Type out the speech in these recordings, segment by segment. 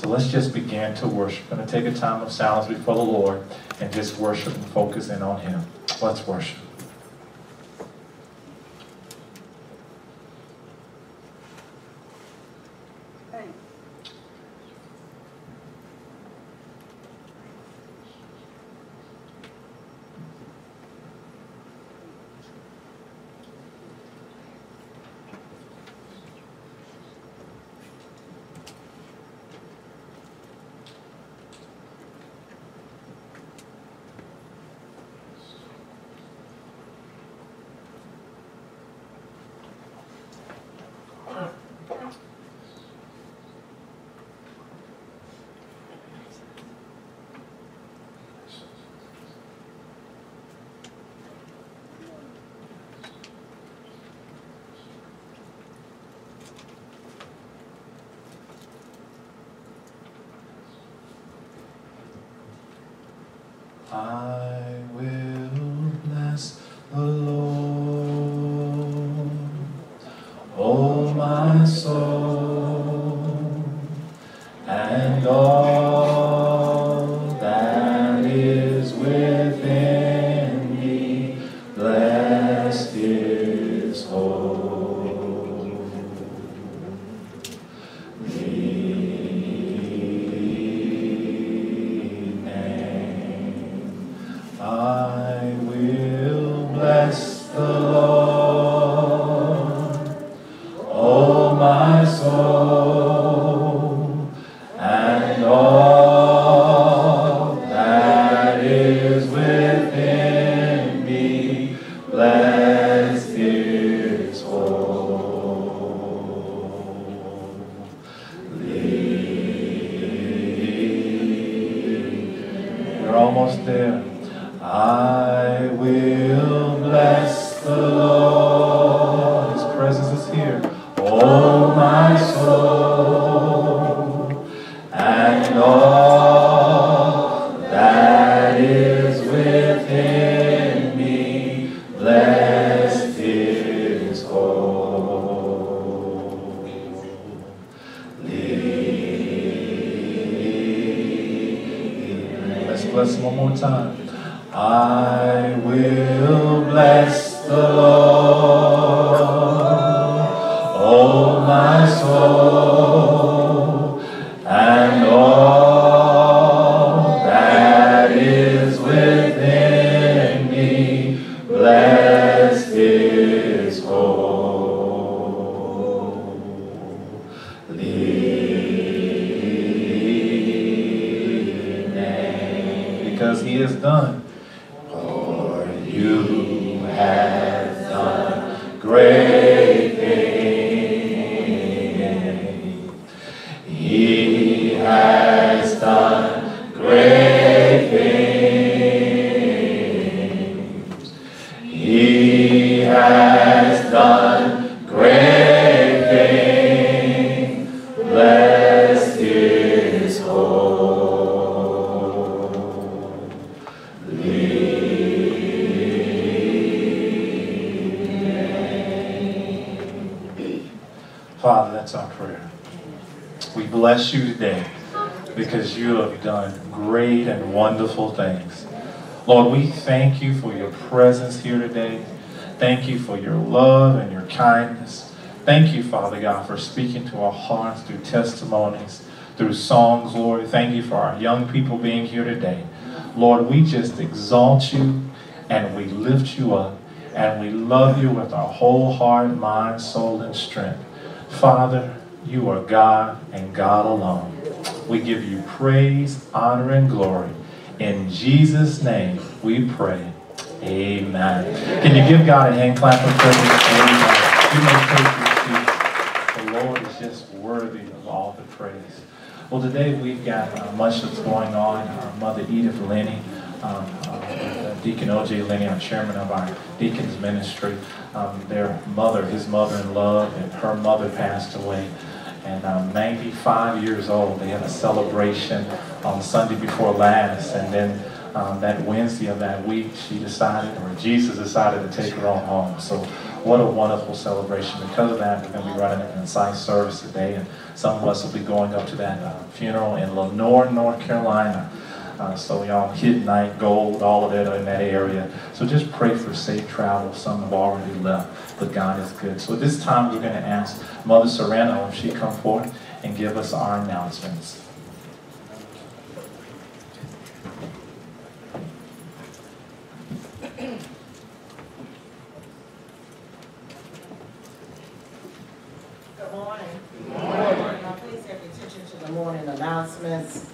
So let's just begin to worship. We're going to take a time of silence before the Lord and just worship and focus in on Him. Let's worship. I will bless the Lord, oh my soul, and all that is within me, bless His holy name. I will bless the Lord, oh my soul, and all that is within me, bless His holy. We're almost there. I will bless the Lord. His presence is here. Oh, my soul, and all that is within me, bless His holy name. Let's bless Him one more time. I will bless the Lord, oh my soul, and all that is within me, bless His holy name. Because He has done. You have done great things. He has done great things. He has done great things. Bless His Father, that's our prayer. We bless You today because You have done great and wonderful things. Lord, we thank You for Your presence here today. Thank You for Your love and Your kindness. Thank You, Father God, for speaking to our hearts through testimonies, through songs, Lord. Thank You for our young people being here today. Lord, we just exalt You and we lift You up and we love You with our whole heart, mind, soul, and strength. Father, You are God and God alone. We give You praise, honor, and glory. In Jesus' name we pray. Amen. Can you give God a hand clap of praise? Amen. You may take your seats. The Lord is just worthy of all the praise. Well, today we've got much that's going on. Our Mother Edith Lenny, Deacon O.J. Lenny, our chairman of our deacons ministry, their mother, his mother-in-law, and her mother passed away. And 95 years old. They had a celebration on Sunday before last, and then that Wednesday of that week, she decided, or Jesus decided to take her on home. So what a wonderful celebration. Because of that, we're going to be running an concise service today, and some of us will be going up to that funeral in Lenore, North Carolina. So y'all, Hidden Night, Gold, all of it are in that area. So just pray for safe travel. Some have already left, but God is good. So at this time, we're going to ask Mother Serrano if she come forth and give us our announcements. Good morning. Good morning. Now please have attention to the morning announcements.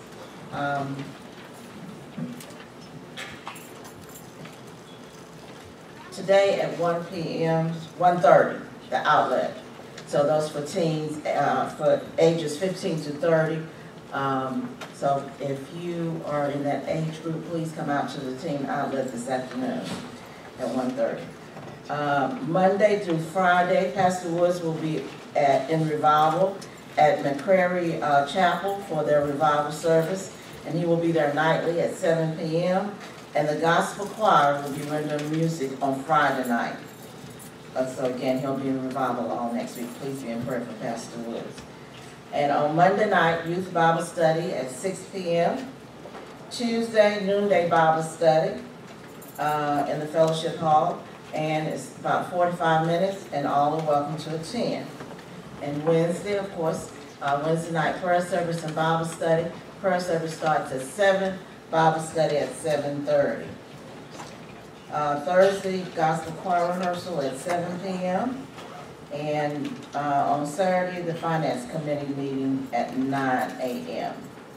Today at 1 p.m., 1:30, the outlet. So those for teens, for ages 15 to 30. So if you are in that age group, please come out to the teen outlet this afternoon at 1:30. Monday through Friday, Pastor Woods will be in revival at McCrary Chapel for their revival service, and he will be there nightly at 7 p.m. And the gospel choir will be rendering music on Friday night. So again, he'll be in revival all next week. Please be in prayer for Pastor Woods. And on Monday night, youth Bible study at 6 p.m. Tuesday, noonday Bible study in the fellowship hall. And it's about 45 minutes, and all are welcome to attend. And Wednesday, of course, Wednesday night prayer service and Bible study. Prayer service starts at 7, Bible study at 7:30. Thursday, gospel choir rehearsal at 7 p.m. And on Saturday, the finance committee meeting at 9 a.m.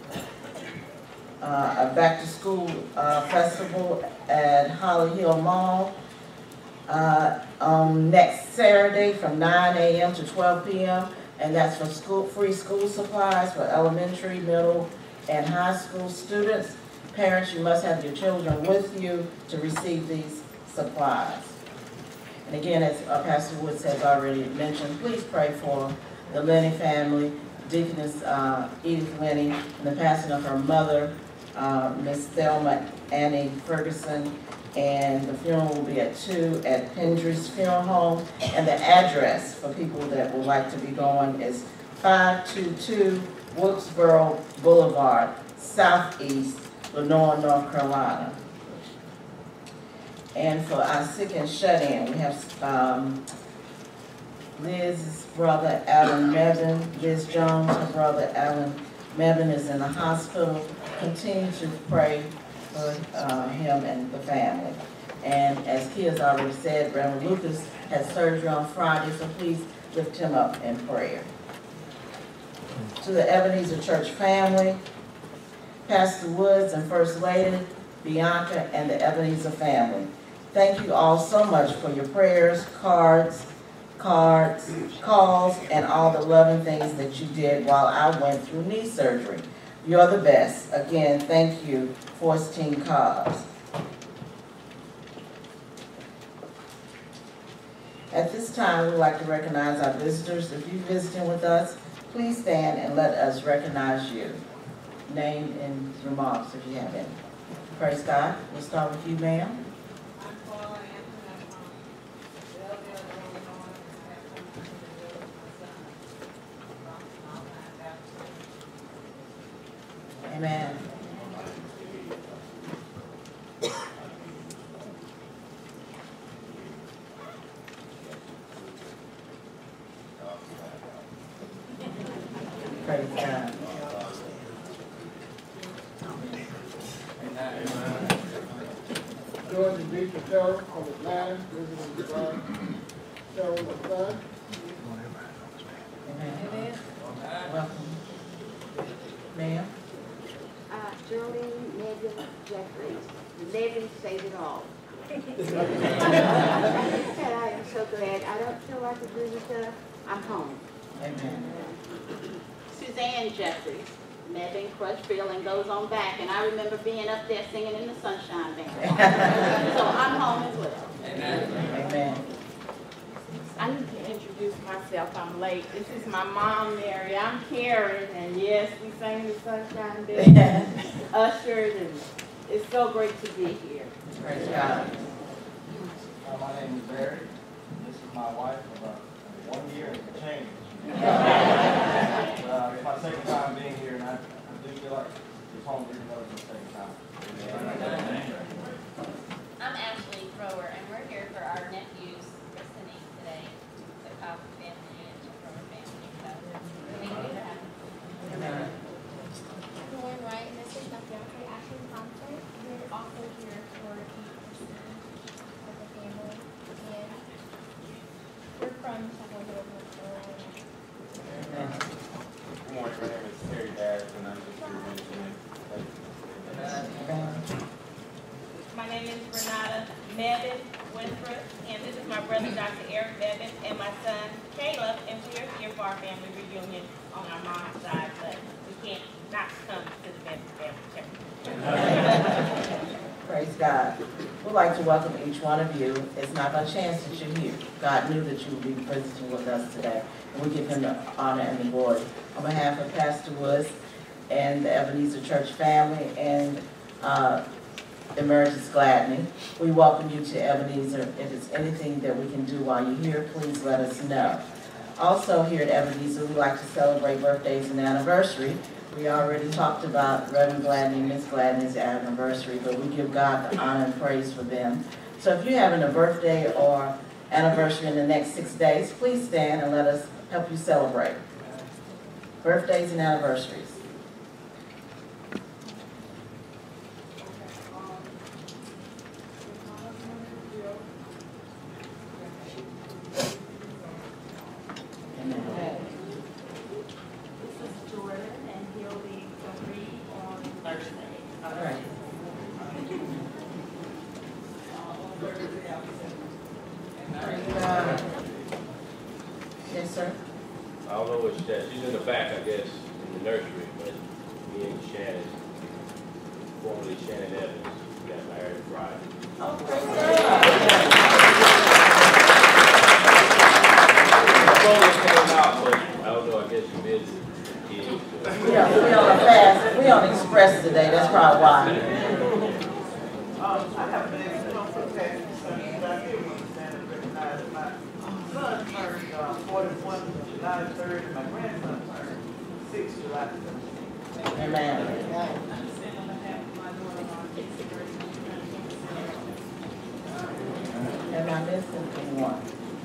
A back to school festival at Holly Hill Mall on next Saturday from 9 a.m. to 12 p.m. And that's for free school supplies for elementary, middle, and high school students. Parents, you must have your children with you to receive these supplies. And again, as Pastor Woods has already mentioned, please pray for the Lenny family, Deaconess Edith Lenny, and the passing of her mother, Miss Thelma Annie Ferguson. And the funeral will be at 2 at Pendry's Funeral Home. And the address for people that would like to be going is 522 Wilkesboro Boulevard, Southeast, Lenore, North Carolina. And for our sick and shut-in, we have Liz's brother, Alan Mevin. Liz Jones, her brother, Alan Mevin, is in the hospital. Continue to pray for him and the family. And as Kia's already said, Reverend Lucas has surgery on Friday, so please lift him up in prayer. To the Ebenezer Church family, Pastor Woods and First Lady Bianca and the Ebenezer family, thank you all so much for your prayers, cards, calls, and all the loving things that you did while I went through knee surgery. You're the best. Again, thank you, Force Team Cars. At this time, we'd like to recognize our visitors. If you're visiting with us, please stand and let us recognize you. Name and remarks if you have any. Praise God. We'll start with you, ma'am. Amen. Praise God. George and Lisa Terrell of Atlanta, visiting the bride. Terrell of Atlanta. Amen. Welcome. Ma'am. Geraldine Megan Jeffries. Megan says it all. I am so glad. I don't feel like a visitor. I'm home. Amen. Suzanne Jeffries, Megan Crutchfield, and goes on back. And I remember being up there singing in the Sunshine Band. So I'm home as well. Amen. Amen. I need to introduce myself. I'm late. This is my mom, Mary. I'm Karen, and yes, we sang the Sunshine Band, ushered, and it's so great to be here. Praise God. My name is Barry. This is my wife about 1 year and change. It's my second time being here, and I do feel like it's home even though it's the second time. I'm Ashley Thrower, and we're here for our nephew's christening today, the Cobb family and the Thrower family. So thank you for having us. Good morning, right? And this is my fiance, Ashley Thompson. We're also here for the christening of the family, and we're from Chapel Hill, North Carolina. Good morning, my name is Terry Bass, and I'm just here mentioning. My name is Renata Mevin Winthrop, and this is my brother, Dr. Eric Mevin, and my son, Caleb, and we are here for our family reunion on our mom's side, but we can't not come to the family check. Praise God. We'd like to welcome each one of you. It's not by chance that you're here. God knew that you would be visiting with us today, and we give him the honor and the glory. On behalf of Pastor Woods and the Ebenezer Church family and Emergence Gladney, we welcome you to Ebenezer. If there's anything that we can do while you're here, please let us know. Also here at Ebenezer, we like to celebrate birthdays and anniversary. We already talked about Reverend Gladney and Miss Gladney's anniversary, but we give God the honor and praise for them. So if you're having a birthday or anniversary in the next 6 days, please stand and let us help you celebrate. Birthdays and anniversaries. Yes, sir. I don't know what she's in the back, I guess, in the nursery, but me and Shannon, formerly Shannon Evans, got married Friday. Oh, praise God. The came out, but I don't know, I guess you missed the kids. We on a fast. We on Express today. That's probably why. I have been able to come for the past 2 Sundays. I did understand and recognize my son turned 41 July 3rd, and my grandson turned 6 July 17th. Amen. Am I missing anyone?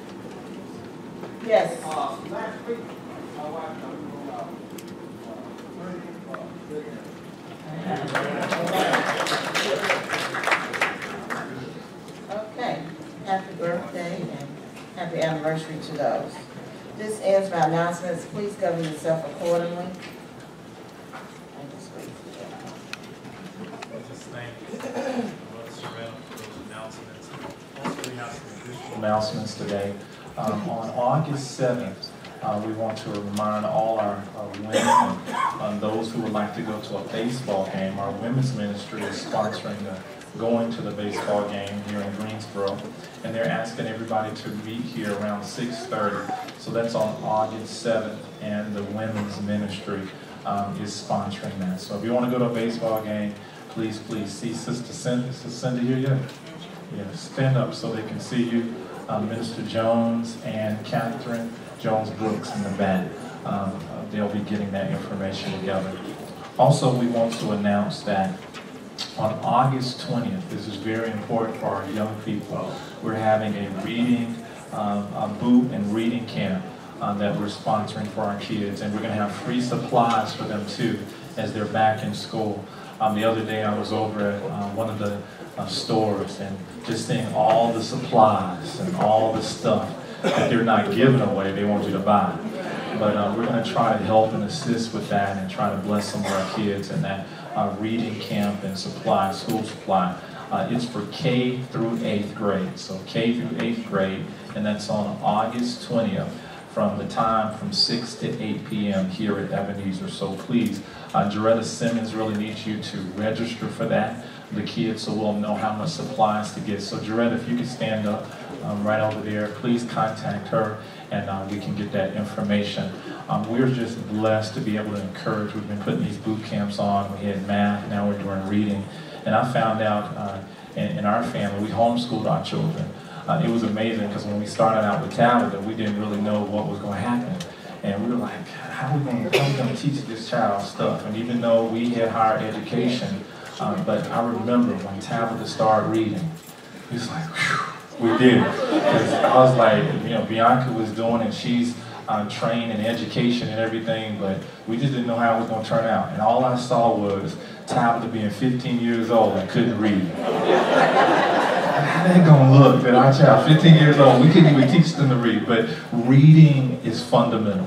Yes. Last week, my wife Okay. Happy birthday and happy anniversary to those. This ends my announcements. Please govern yourself accordingly. Just thank Brother Sherelle for those announcements. Also, we have some additional announcements today. On August 7th, we want to remind all our women and those who would like to go to a baseball game. Our women's ministry is sponsoring going to the baseball game here in Greensboro, and they're asking everybody to meet here around 6:30. So that's on August 7th, and the women's ministry is sponsoring that. So if you want to go to a baseball game, please see Sister Cindy. Sister Cindy here yet? Yeah, stand up so they can see you. Minister Jones and Catherine Jones-Brooks in the back. They'll be getting that information together. Also, we want to announce that on August 20th, this is very important for our young people, we're having a reading, a boot and reading camp that we're sponsoring for our kids, and we're going to have free supplies for them too as they're back in school. The other day I was over at one of the stores and just seeing all the supplies and all the stuff that they're not giving away, they want you to buy. But we're going to try to help and assist with that and try to bless some of our kids in that reading camp and supply, school supply. It's for K through 8th grade, so K through 8th grade, and that's on August 20th from the time from 6 to 8 p.m. here at Ebenezer. So please, Jaretta Simmons really needs you to register for that, the kids, so we'll know how much supplies to get. So Jaretta, if you could stand up right over there, please contact her and we can get that information. We're just blessed to be able to encourage. We've been putting these boot camps on. We had math, now we're doing reading. And I found out in our family, we homeschooled our children. it was amazing because when we started out with Tabitha, we didn't really know what was going to happen. And we were like, how are we going to teach this child stuff? And even though we had higher education, but I remember when Tabitha started reading, it was like, whew, we did it. Because I was like, you know, Bianca was doing it, she's trained in education and everything, but we just didn't know how it was going to turn out. And all I saw was Tabitha being 15 years old and couldn't read. How that going to look that our child, 15 years old, we couldn't even teach them to read, but reading is fundamental.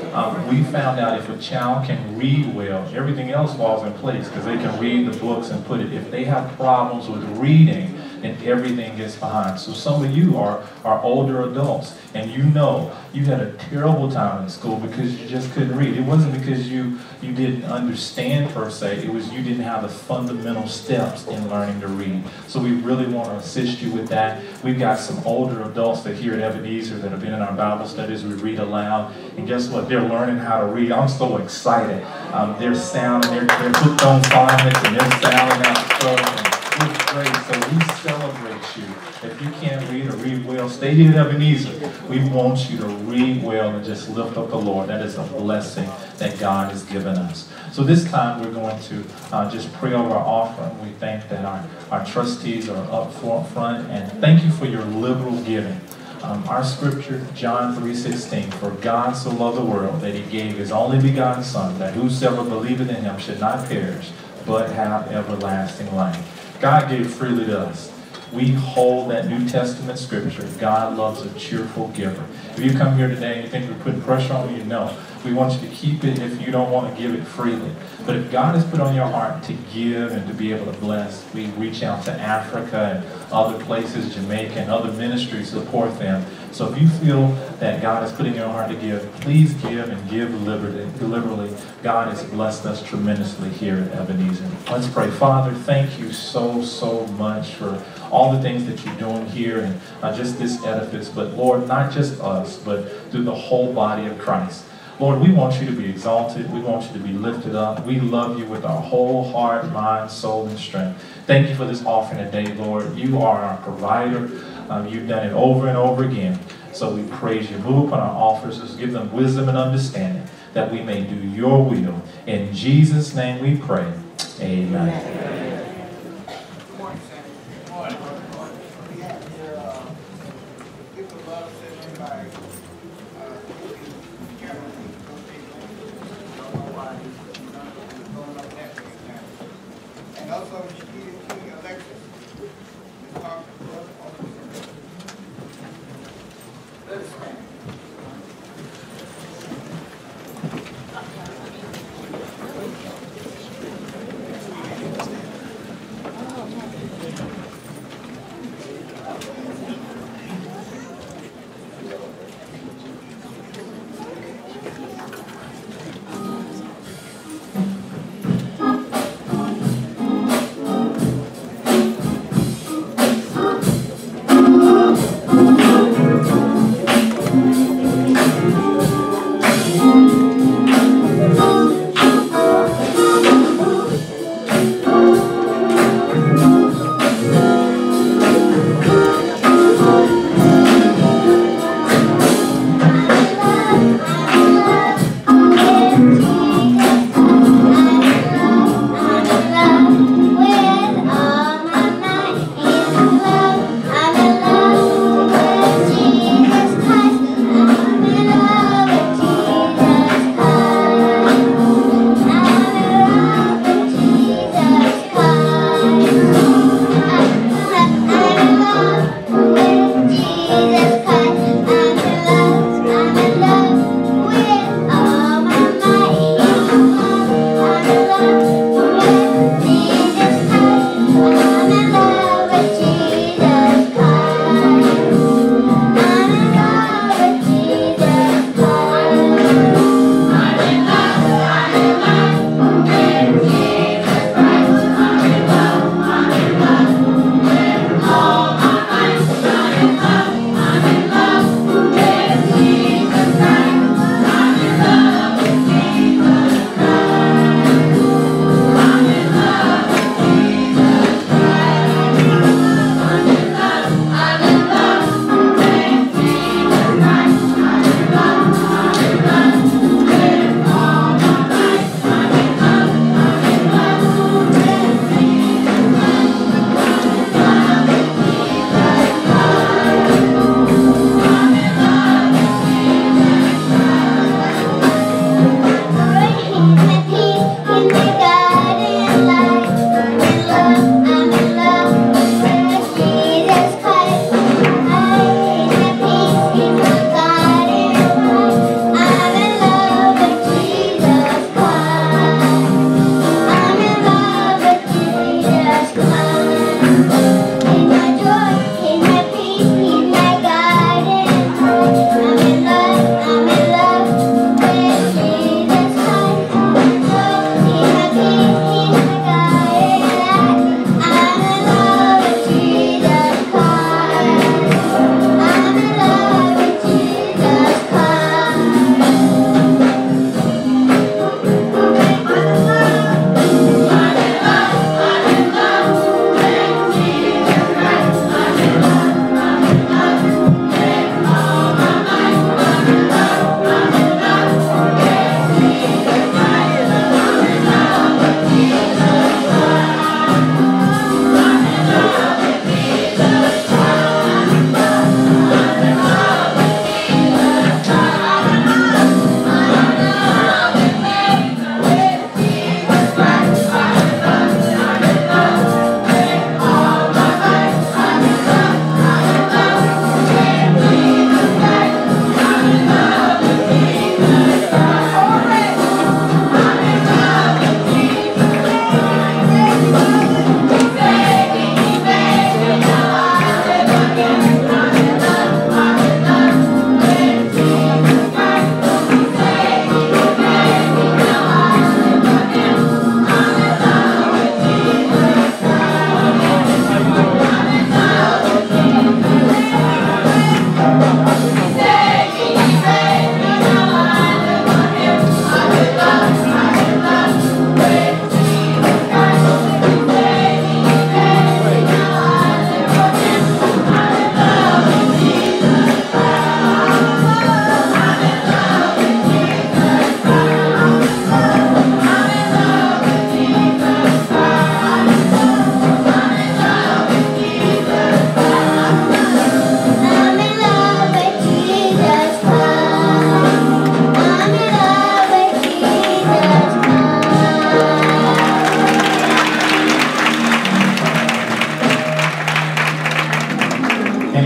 We found out if a child can read well, everything else falls in place because they can read the books and put it. If they have problems with reading, then everything gets behind. So some of you are older adults, and you know you had a terrible time in school because you just couldn't read. It wasn't because you didn't understand per se, it was you didn't have the fundamental steps in learning to read. So we really want to assist you with that. We've got some older adults that here at Ebenezer that have been in our Bible studies. We read aloud, and guess what? They're learning how to read. I'm so excited. They're sounding, they're hooked on phonics, and they're sounding out stuff. It's great. So we celebrate you. If you can't read or read well, stay here at Ebenezer. We want you to read well and just lift up the Lord. That is a blessing that God has given us. So this time we're going to just pray over our offering. We thank that our trustees are up front, and thank you for your liberal giving. Our scripture, John 3:16, for God so loved the world that he gave his only begotten Son, that whosoever believeth in him should not perish, but have everlasting life. God gave freely to us. We hold that New Testament scripture. God loves a cheerful giver. If you come here today and you think we're putting pressure on you, no. We want you to keep it if you don't want to give it freely. But if God has put on your heart to give and to be able to bless, we reach out to Africa and other places, Jamaica, and other ministries to support them. So if you feel that God has put in your heart to give, please give and give liberally. God has blessed us tremendously here at Ebenezer. Let's pray. Father, thank you so much for all the things that you're doing here and just this edifice. But Lord, not just us, but through the whole body of Christ. Lord, we want you to be exalted. We want you to be lifted up. We love you with our whole heart, mind, soul, and strength. Thank you for this offering today, Lord. You are our provider. You've done it over and over again. So we praise you. Move upon our officers. Give them wisdom and understanding that we may do your will. In Jesus' name we pray. Amen. And also, King Alexis is talking to us on the Let us stand.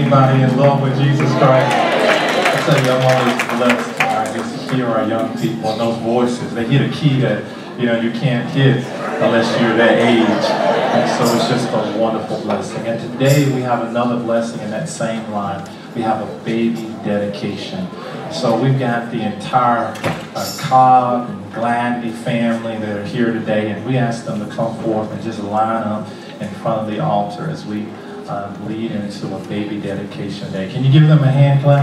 Anybody in love with Jesus Christ? I tell you, I'm always blessed when I just hear our young people and those voices. They hit a key that, you know, you can't hit unless you're that age. And so it's just a wonderful blessing. And today we have another blessing in that same line. We have a baby dedication. So we've got the entire Cobb and Gladney family that are here today, and we ask them to come forth and just line up in front of the altar as we lead into a baby dedication day. Can you give them a hand clap?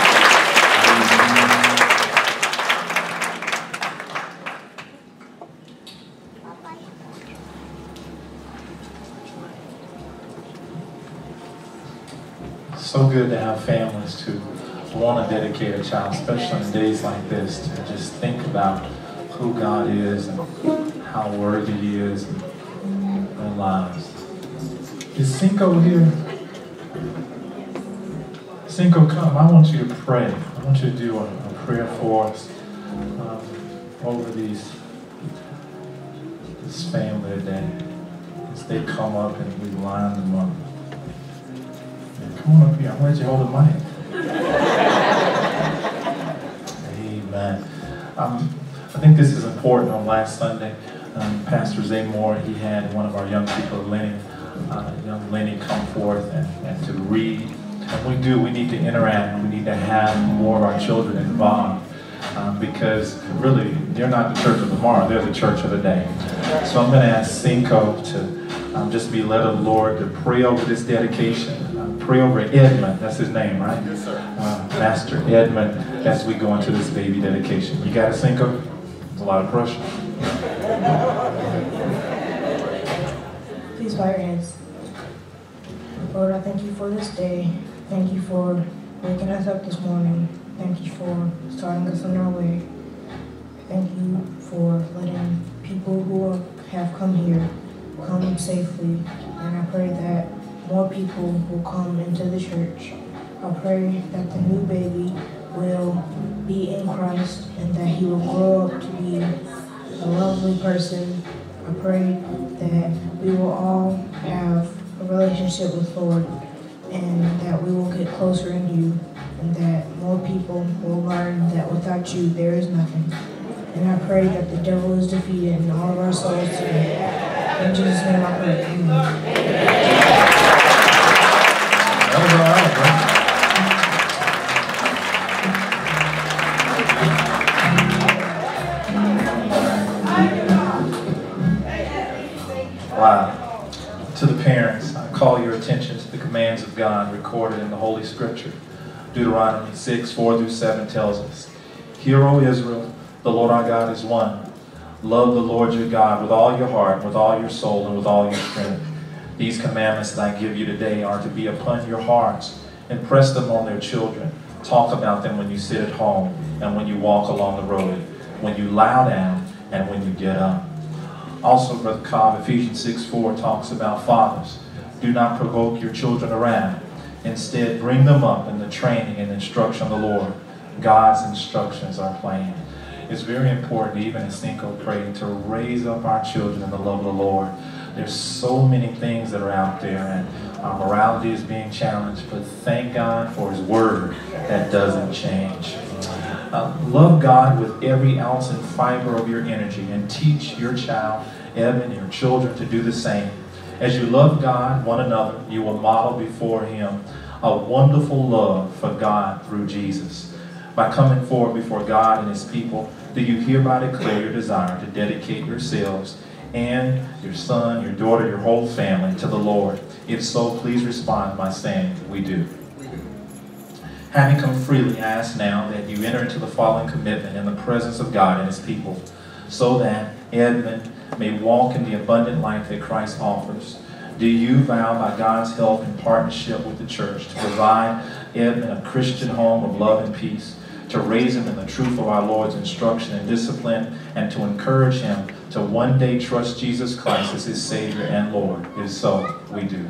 So good to have families to want to dedicate a child, especially in days like this, to just think about who God is and how worthy He is in their lives. Is Cinco here? Cinco, come. I want you to pray. I want you to do a prayer for us over this family today as they come up and we line them up. Come on up here. I'm going to let you hold the mic. Amen. I think this is important. On last Sunday, Pastor Zamore, he had one of our young people, young Lenny, come forth and to read. And we need to interact. We need to have more of our children involved because really, they're not the church of tomorrow. They're the church of the day. So I'm going to ask Cinco to just be led of the Lord to pray over this dedication. Pray over Edmund, that's his name, right? Yes, sir. Master Edmund, as we go into this baby dedication. You got it, Cinco? It's a lot of pressure. Please bow your heads. Lord, I thank you for this day. Thank you for waking us up this morning. Thank you for starting us on our way. Thank you for letting people who have come here come safely. And I pray that more people will come into the church. I pray that the new baby will be in Christ and that he will grow up to be a lovely person. I pray that we will all have a relationship with the Lord and that we will get closer in you and that more people will learn that without you there is nothing. And I pray that the devil is defeated in all of our souls today. In Jesus' name I pray. Amen. That was all right, bro. Wow. To the parents, I call your attention to the commands of God recorded in the Holy Scripture. Deuteronomy 6:4-7 tells us, "Hear, O Israel, the Lord our God is one. Love the Lord your God with all your heart, with all your soul, and with all your strength. These commandments that I give you today are to be upon your hearts. Impress them on their children. Talk about them when you sit at home and when you walk along the road, when you lie down and when you get up." Also, Brother Cobb, Ephesians 6:4 talks about fathers. Do not provoke your children to wrath. Instead, bring them up in the training and instruction of the Lord. God's instructions are plain. It's very important, even as Cinco prayed, to raise up our children in the love of the Lord. There's so many things that are out there, and our morality is being challenged, but thank God for His Word that doesn't change. Love God with every ounce and fiber of your energy, and teach your child, Evan, your children to do the same. As you love God, one another, you will model before Him a wonderful love for God through Jesus. By coming forward before God and His people, do you hereby declare your desire to dedicate yourselves and your son, your daughter, your whole family to the Lord? If so, please respond by saying, "We do." Having come freely, I ask now that you enter into the following commitment in the presence of God and His people, so that Edmund may walk in the abundant life that Christ offers. Do you vow by God's help in partnership with the church to provide Edmund a Christian home of love and peace, to raise him in the truth of our Lord's instruction and discipline, and to encourage him to one day trust Jesus Christ as his Savior and Lord? If so, we do.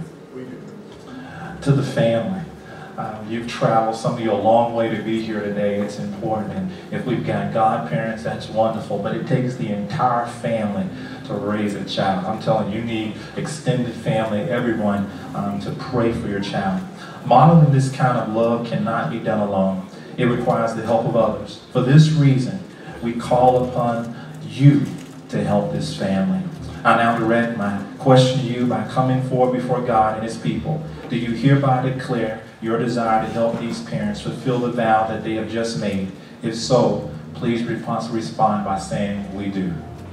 To the family, you've traveled, some of you, a long way to be here today. It's important. And if we've got godparents, that's wonderful. But it takes the entire family to raise a child. I'm telling you, you need extended family, everyone, to pray for your child. Modeling this kind of love cannot be done alone. It requires the help of others. For this reason, we call upon you to help this family. I now direct my question to you by coming forward before God and His people. Do you hereby declare your desire to help these parents fulfill the vow that they have just made? If so, please respond by saying, we do.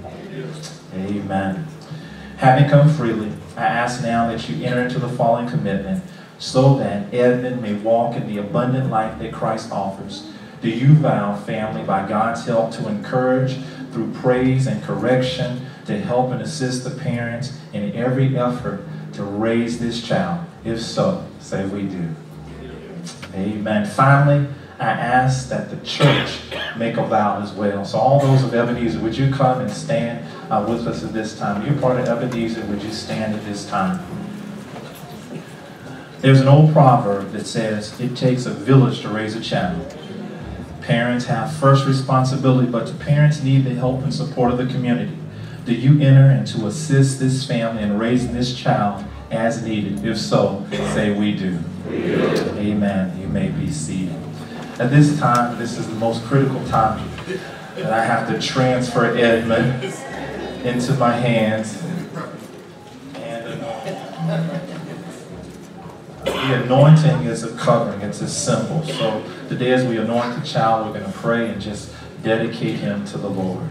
Amen. Having come freely, I ask now that you enter into the following commitment so that Edmund may walk in the abundant life that Christ offers. Do you vow, family, by God's help, to encourage through praise and correction, to help and assist the parents in every effort to raise this child? If so, say we do. Amen. Finally, I ask that the church make a vow as well. So all those of Ebenezer, would you come and stand with us at this time? You're part of Ebenezer, would you stand at this time? There's an old proverb that says, it takes a village to raise a child. Parents have first responsibility, but the parents need the help and support of the community. Do you enter and to assist this family in raising this child as needed? If so, say we do. Amen. You may be seated. At this time, this is the most critical time that I have to transfer Edmund into my hands. And the anointing is a covering, it's a symbol. So today as we anoint the child, we're going to pray and just dedicate him to the Lord.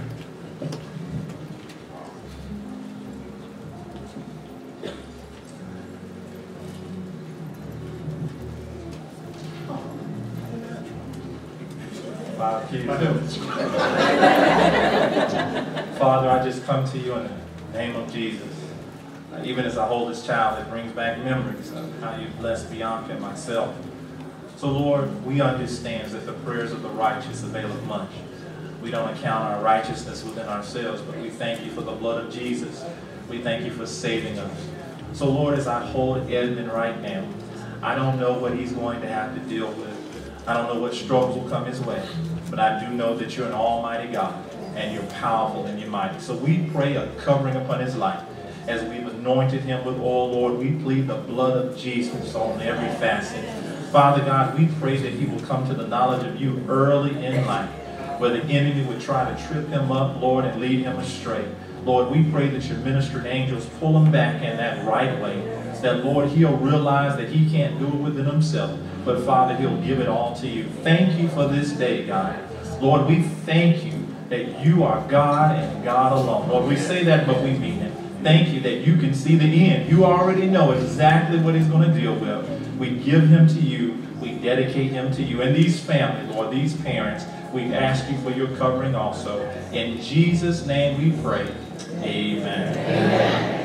Father, I just come to you in the name of Jesus. Even as I hold this child, it brings back memories of how you blessed Bianca and myself. So Lord, we understand that the prayers of the righteous availeth much. We don't account our righteousness within ourselves, but we thank you for the blood of Jesus. We thank you for saving us. So Lord, as I hold Edmund right now, I don't know what he's going to have to deal with. I don't know what struggles will come his way, but I do know that you're an almighty God, and you're powerful and you're mighty. So we pray a covering upon his life. As we've anointed him with oil, Lord, we plead the blood of Jesus on every facet. Father God, we pray that he will come to the knowledge of you early in life, where the enemy would try to trip him up, Lord, and lead him astray. Lord, we pray that your ministering angels pull him back in that right way, that, Lord, he'll realize that he can't do it within himself, but, Father, he'll give it all to you. Thank you for this day, God. Lord, we thank you that you are God and God alone. Lord, we say that, but we mean it. Thank you that you can see the end. You already know exactly what he's going to deal with. We give him to you. We dedicate him to you. And these families, Lord, these parents, we ask you for your covering also. In Jesus' name we pray. Amen. Amen.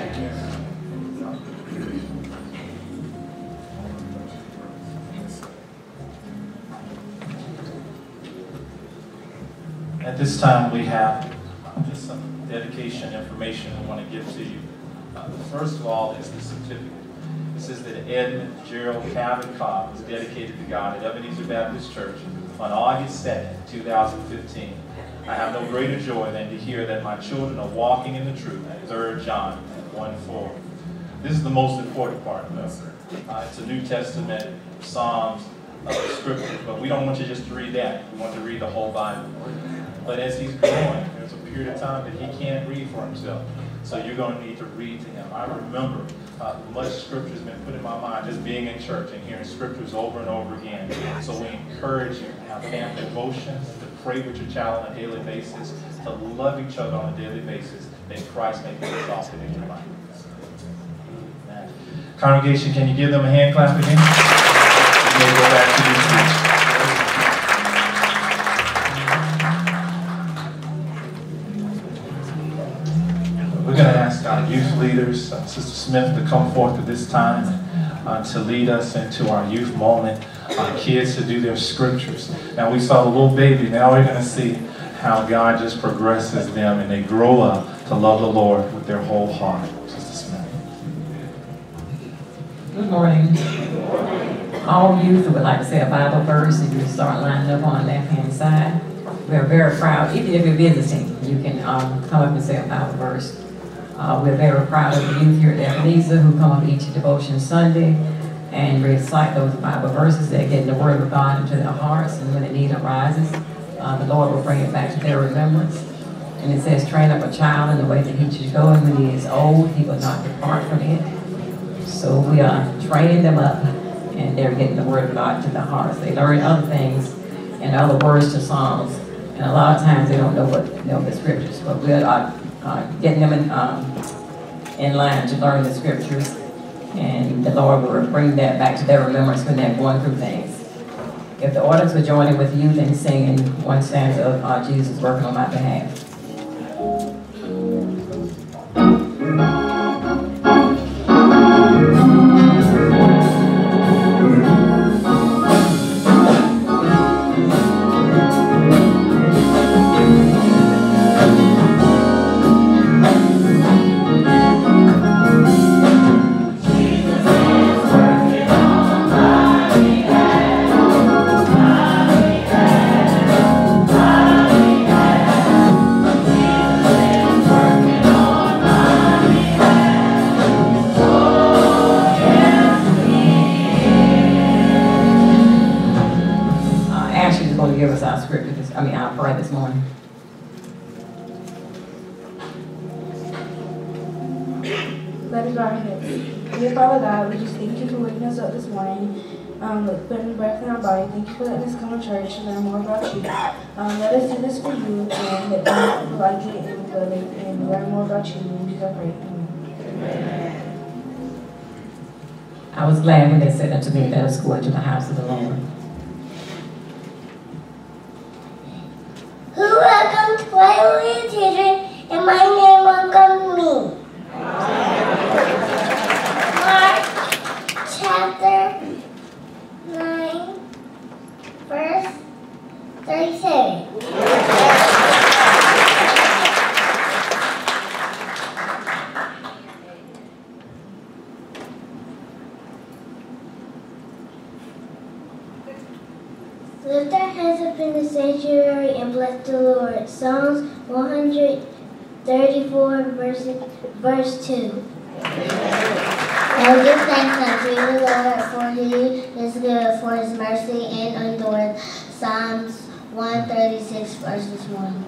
At this time, we have just some dedication information I want to give to you. First of all is the certificate. It says that Edmund Gerald Calvin Cobb was dedicated to God at Ebenezer Baptist Church on August 2nd, 2015. I have no greater joy than to hear that my children are walking in the truth. 3 John 1:4. This is the most important part, though. It's a New Testament, Psalms, Scriptures, but we don't want you just to read that. We want to read the whole Bible. But as he's growing, there's a period of time that he can't read for himself. So you're going to need to read to him. I remember much scripture has been put in my mind just being in church and hearing scriptures over and over again. So we encourage you to have family devotions, to pray with your child on a daily basis, to love each other on a daily basis, that Christ may be exalted in your life. Amen. Congregation, can you give them a hand clap again? You may go back to your seats. We're going to ask our youth leaders, Sister Smith, to come forth at this time to lead us into our youth moment. Our kids to do their scriptures. Now we saw the little baby. Now we're going to see how God just progresses them and they grow up to love the Lord with their whole heart. Sister Smith. Good morning. All youth who would like to say a Bible verse, if you start lining up on the left-hand side. We are very proud. Even if you're visiting, you can come up and say a Bible verse. We're very proud of the youth here at Ebenezer who come up each devotion Sunday and recite those Bible verses. They're getting the Word of God into their hearts, and when the need arises, the Lord will bring it back to their remembrance. And it says, train up a child in the way that he should go, and when he is old, he will not depart from it. So we are training them up, and they're getting the Word of God to their hearts. They learn other things and other words to Psalms, and a lot of times they don't know the scriptures, but we are getting them in line to learn the scriptures, and the Lord will bring that back to their remembrance when they're going through things. If the audience would join in with the youth in singing one stanza of Jesus Working on My Behalf. Give us our scripture, our prayer this morning. Let us bow our heads. Dear Father God, we just thank you for waking us up this morning, putting breath in our body. Thank you for letting us come to church to learn more about you. Let us do this for you, and let us like it and love it and learn more about you. In Jesus I pray. Amen. I was glad when they said unto me, let us go into the house of the Lord. Who welcome to Bible children, and my name welcome me. Mark chapter 9, verse 37. Lift our hands up in the sanctuary and bless the Lord. Psalms 134, verse 2. Oh, give thanks unto the Lord, for he is good, for his mercy and endureth. Psalms 136, verses 1.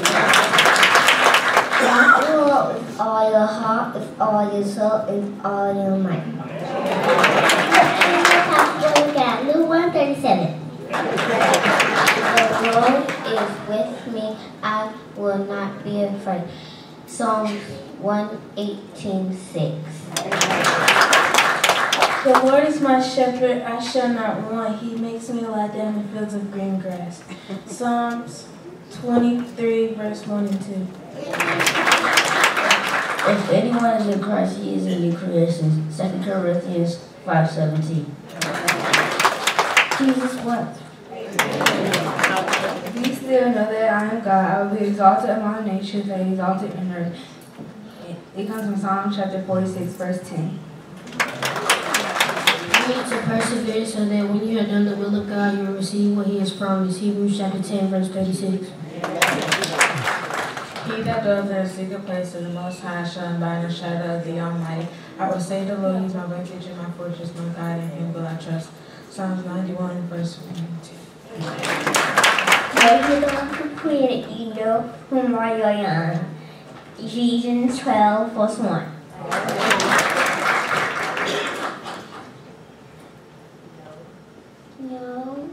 Love the Lord with all your heart, with all your soul, with all your might. Look at Luke 137. The Lord is with me, I will not be afraid. Psalms 118:6. The Lord is my shepherd, I shall not want. He makes me lie down in fields of green grass. Psalms 23, verse 1 and 2. If anyone is in Christ, he is a new creation. 2 Corinthians 5:17. Jesus wept. Be still, know that I am God. I will be exalted among nations and exalted in earth. It comes from Psalm chapter 46, verse 10. You need to persevere so that when you have done the will of God, you will receive what he has promised. Hebrews chapter 10, verse 36. He that dwells in the secret place of the Most High shall abide in the shadow of the Almighty. I will say the Lord, he is my refuge and my fortress, my God, in him will I trust. Psalms 91, verse 1 and 2. Praise the Lord who created you, know whom are you young. Ephesians 12, verse 1. No.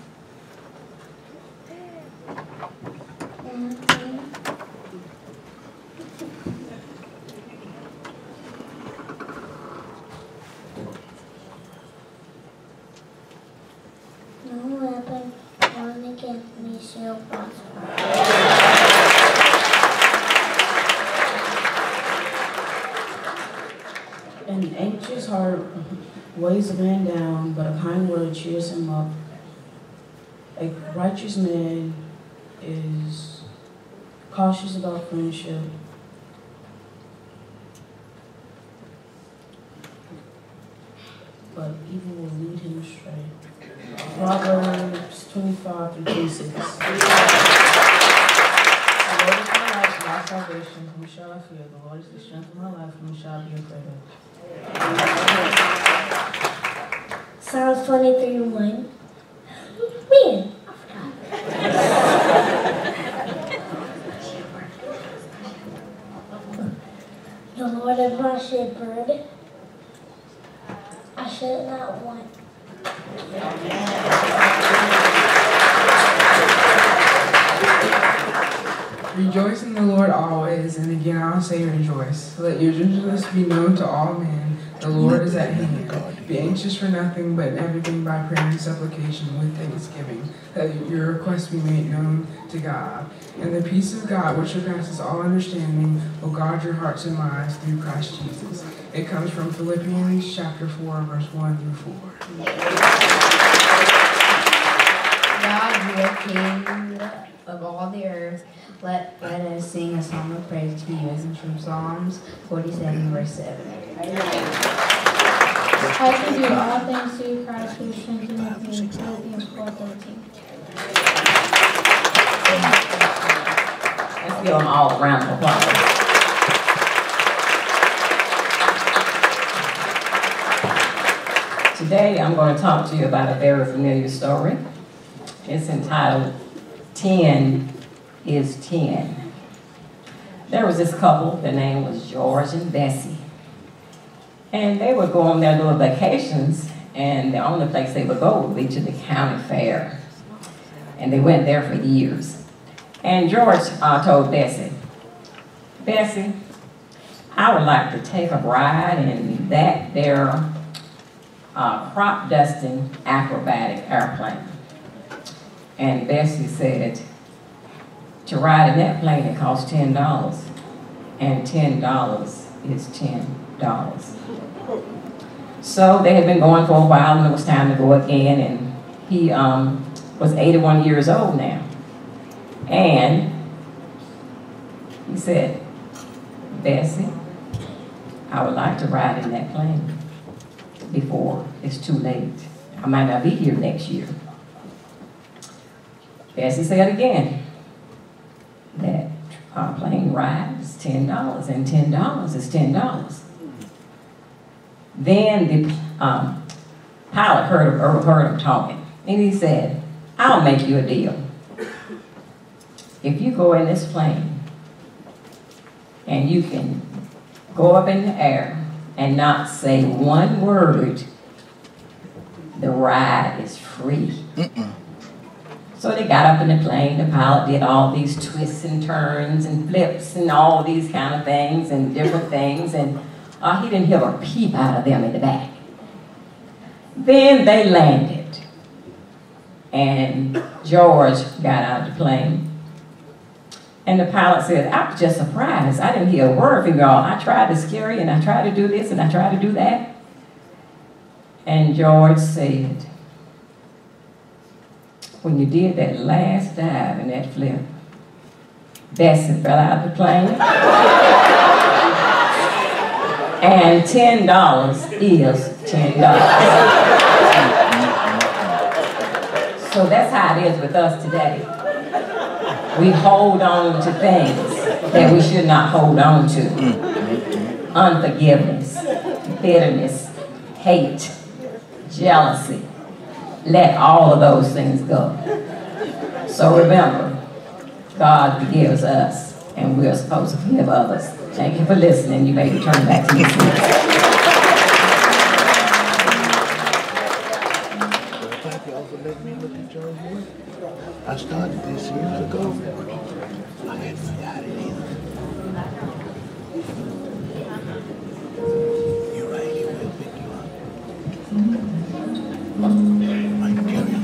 No weapon formed against me shall prosper. An anxious heart weighs a man down, but a kind word cheers him up. A righteous man is cautious about friendship. But evil will lead him astray. Proverbs 25 through 26. The Lord is my light, salvation, whom shall I fear? The Lord is the strength of my life, whom shall I be afraid of? Psalms 23:1. Man, I forgot. The Lord is my shepherd. I should not want. Rejoice in the Lord always, and again I'll say rejoice. Let your gentleness be known to all men. The Lord is at hand. Be anxious for nothing, but in everything by prayer and supplication with thanksgiving, that your requests be made known to God. And the peace of God, which surpasses all understanding, will guard your hearts and minds through Christ Jesus. It comes from Philippians chapter 4, verse 1 through 4. God, you are King of all the earth. Let us sing a song of praise to you. This is from Psalms 47, verse 7. I can do all things through Christ who strengthens me. Philippians 4:13. Let's give them all a round of applause. Today I'm going to talk to you about a very familiar story. It's entitled 10 is 10. There was this couple, their name was George and Bessie. And they would go on their little vacations, and the only place they would go would be to the county fair. And they went there for years. And George told Bessie, Bessie, I would like to take a ride in that there crop dusting acrobatic airplane. And Bessie said, to ride in that plane it costs $10, and $10 is $10. So they had been going for a while, and it was time to go again, and he was 81 years old now. And he said, Bessie, I would like to ride in that plane before it's too late. I might not be here next year. Bessie said again, that plane ride is $10, and $10 is $10. Then the pilot heard him talking, and he said, I'll make you a deal. If you go in this plane, and you can go up in the air and not say one word, the ride is free. So they got up in the plane, the pilot did all these twists and turns and flips and all these kind of things and different things, and he didn't hear a peep out of them in the back. Then they landed, and George got out of the plane, and the pilot said, I was just surprised. I didn't hear a word from y'all. I tried to scare you, and I tried to do this, and I tried to do that. And George said, when you did that last dive and that flip, Bessie fell out of the plane. And $10 is $10. So that's how it is with us today. We hold on to things that we should not hold on to. Unforgiveness, bitterness, hate, jealousy. Let all of those things go. So remember, God forgives us, and we're supposed to forgive others. Thank you for listening. You may return back to your seats. Thank y'all for letting me look at y'all's work. I started this years ago. I hadn't forgot it either. You're right, he will pick you up. Right, carry on.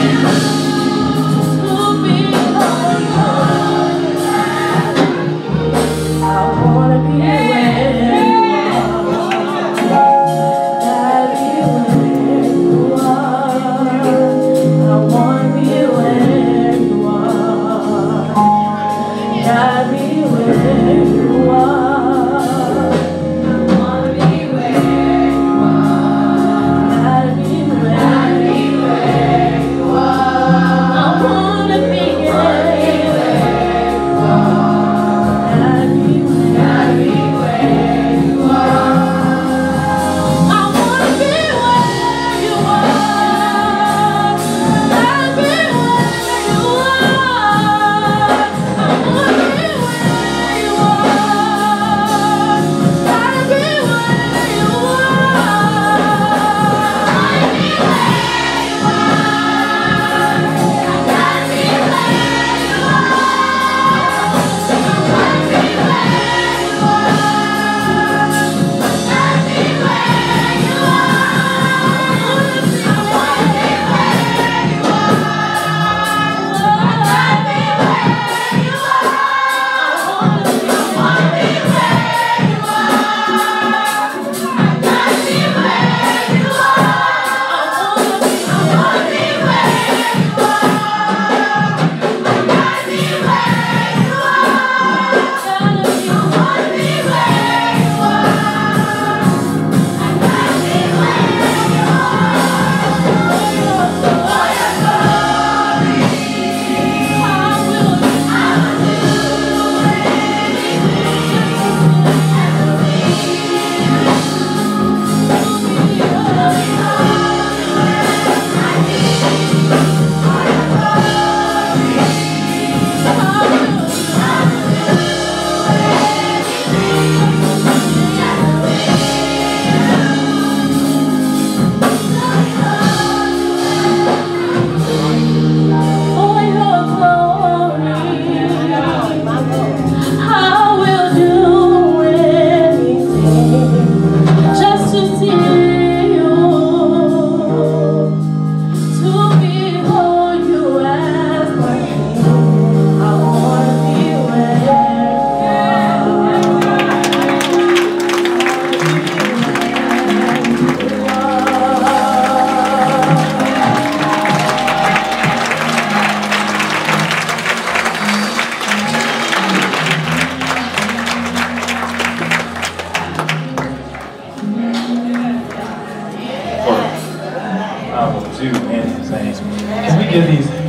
give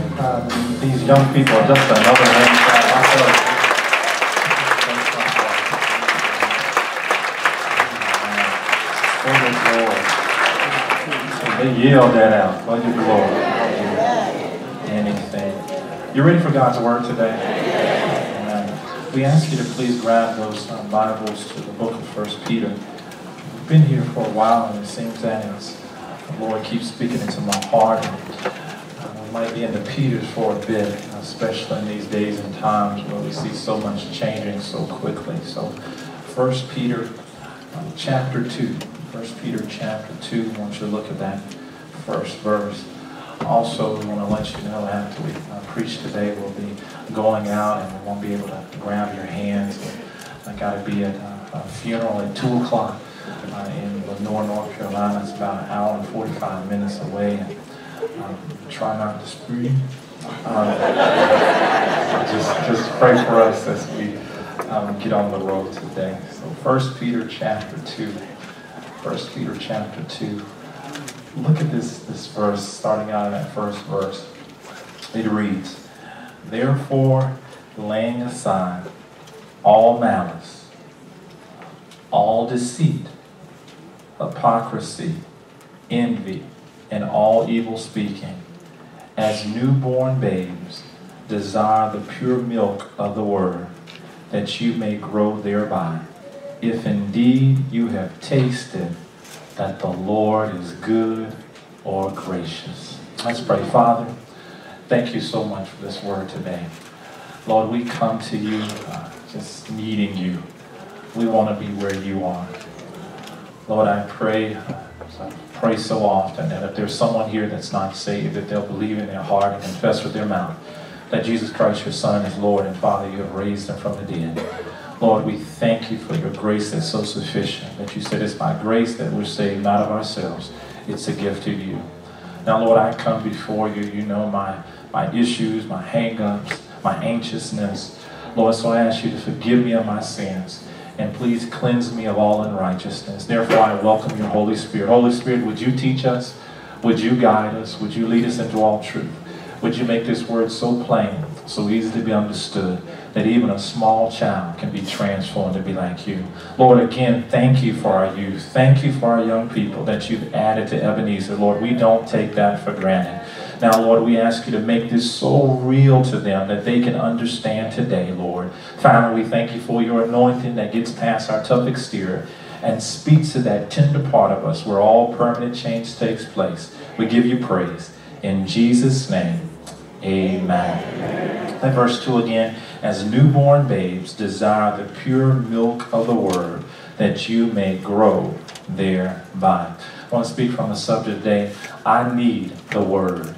these young people just another hand clap. They yelled that out. For your glory. Anything. You ready for God's word today? Amen. We ask you to please grab those Bibles to the book of 1 Peter. We've been here for a while, and it seems that the Lord keeps speaking into my heart. We might be into Peter's for a bit, especially in these days and times where we see so much changing so quickly. So 1 Peter chapter 2. 1 Peter chapter 2, I want you to look at that first verse. Also, we want to let you know after we preach today, we'll be going out and we won't be able to grab your hands. I got to be at a funeral at 2 o'clock in Lenore, North Carolina. It's about an hour and 45 minutes away. And, try not to scream. Just pray for us as we get on the road today. So 1 Peter chapter 2. 1 Peter chapter 2. Look at this verse, starting out in that first verse. It reads, "Therefore, laying aside all malice, all deceit, hypocrisy, envy, and all evil speaking, as newborn babes, desire the pure milk of the word, that you may grow thereby, if indeed you have tasted that the Lord is good or gracious." Let's pray. Father, thank you so much for this word today. Lord, we come to you just needing you. We want to be where you are. Lord, I pray pray so often that if there's someone here that's not saved, that they'll believe in their heart and confess with their mouth that Jesus Christ, your Son, is Lord, and Father, you have raised him from the dead. Lord, we thank you for your grace that's so sufficient, that you said it's by grace that we're saved, not of ourselves. It's a gift of you. Now, Lord, I come before you. You know my issues, my hang-ups, my anxiousness. Lord, so I ask you to forgive me of my sins, and please cleanse me of all unrighteousness. Therefore, I welcome your Holy Spirit. Holy Spirit, would you teach us? Would you guide us? Would you lead us into all truth? Would you make this word so plain, so easy to be understood, that even a small child can be transformed to be like you? Lord, again, thank you for our youth. Thank you for our young people that you've added to Ebenezer. Lord, we don't take that for granted. Now, Lord, we ask you to make this so real to them that they can understand today, Lord. Finally, we thank you for your anointing that gets past our tough exterior and speaks to that tender part of us where all permanent change takes place. We give you praise. In Jesus' name, amen. And verse 2 again. As newborn babes desire the pure milk of the word, that you may grow thereby. I want to speak from the subject today. I need the word.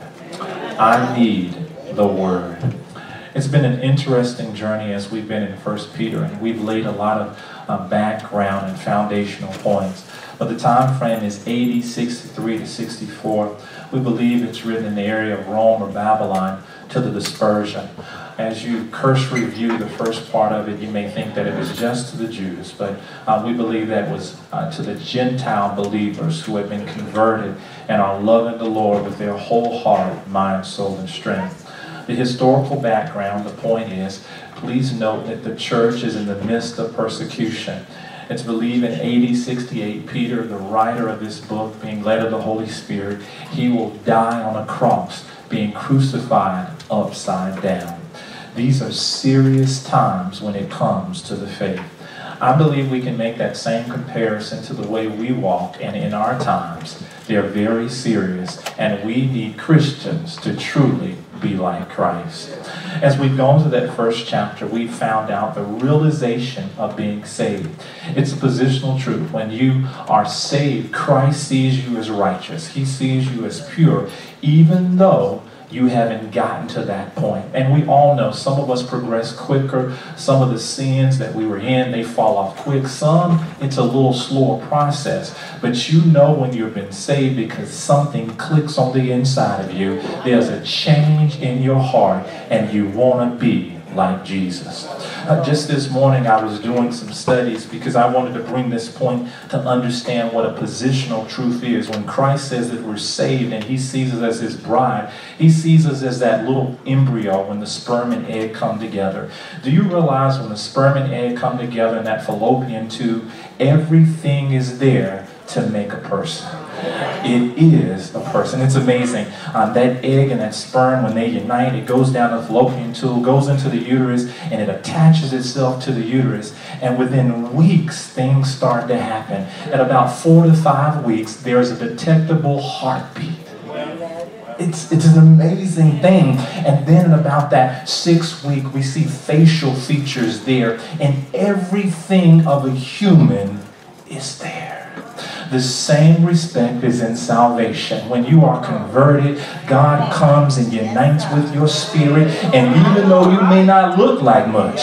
I need the word. It's been an interesting journey as we've been in 1 Peter, and we've laid a lot of background and foundational points. But the time frame is AD 63 to 64. We believe it's written in the area of Rome or Babylon to the dispersion. As you cursory review the first part of it, you may think that it was just to the Jews, but we believe that was to the Gentile believers who had been converted and are loving the Lord with their whole heart, mind, soul, and strength. The historical background, the point is, please note that the church is in the midst of persecution. It's believed in AD 68, Peter, the writer of this book, being led of the Holy Spirit, he will die on a cross, being crucified upside down. These are serious times when it comes to the faith. I believe we can make that same comparison to the way we walk, and in our times, they're very serious, and we need Christians to truly be like Christ. As we've gone through that first chapter, we found out the realization of being saved. It's a positional truth. When you are saved, Christ sees you as righteous. He sees you as pure, even though you haven't gotten to that point. And we all know some of us progress quicker. Some of the sins that we were in, they fall off quick. Some, it's a little slower process. But you know when you've been saved because something clicks on the inside of you. There's a change in your heart and you want to be like Jesus. Just this morning I was doing some studies because I wanted to bring this point to understand what a positional truth is. When Christ says that we're saved and he sees us as his bride, he sees us as that little embryo when the sperm and egg come together. Do you realize when the sperm and egg come together in that fallopian tube, everything is there to make a person? It is a person. It's amazing. That egg and that sperm, when they unite, it goes down the fallopian tube, goes into the uterus, and it attaches itself to the uterus. And within weeks, things start to happen. At about 4 to 5 weeks, there's a detectable heartbeat. It's an amazing thing. And then in about that 6th week, we see facial features there. And everything of a human is there. The same respect is in salvation. When you are converted, God comes and unites with your spirit. And even though you may not look like much,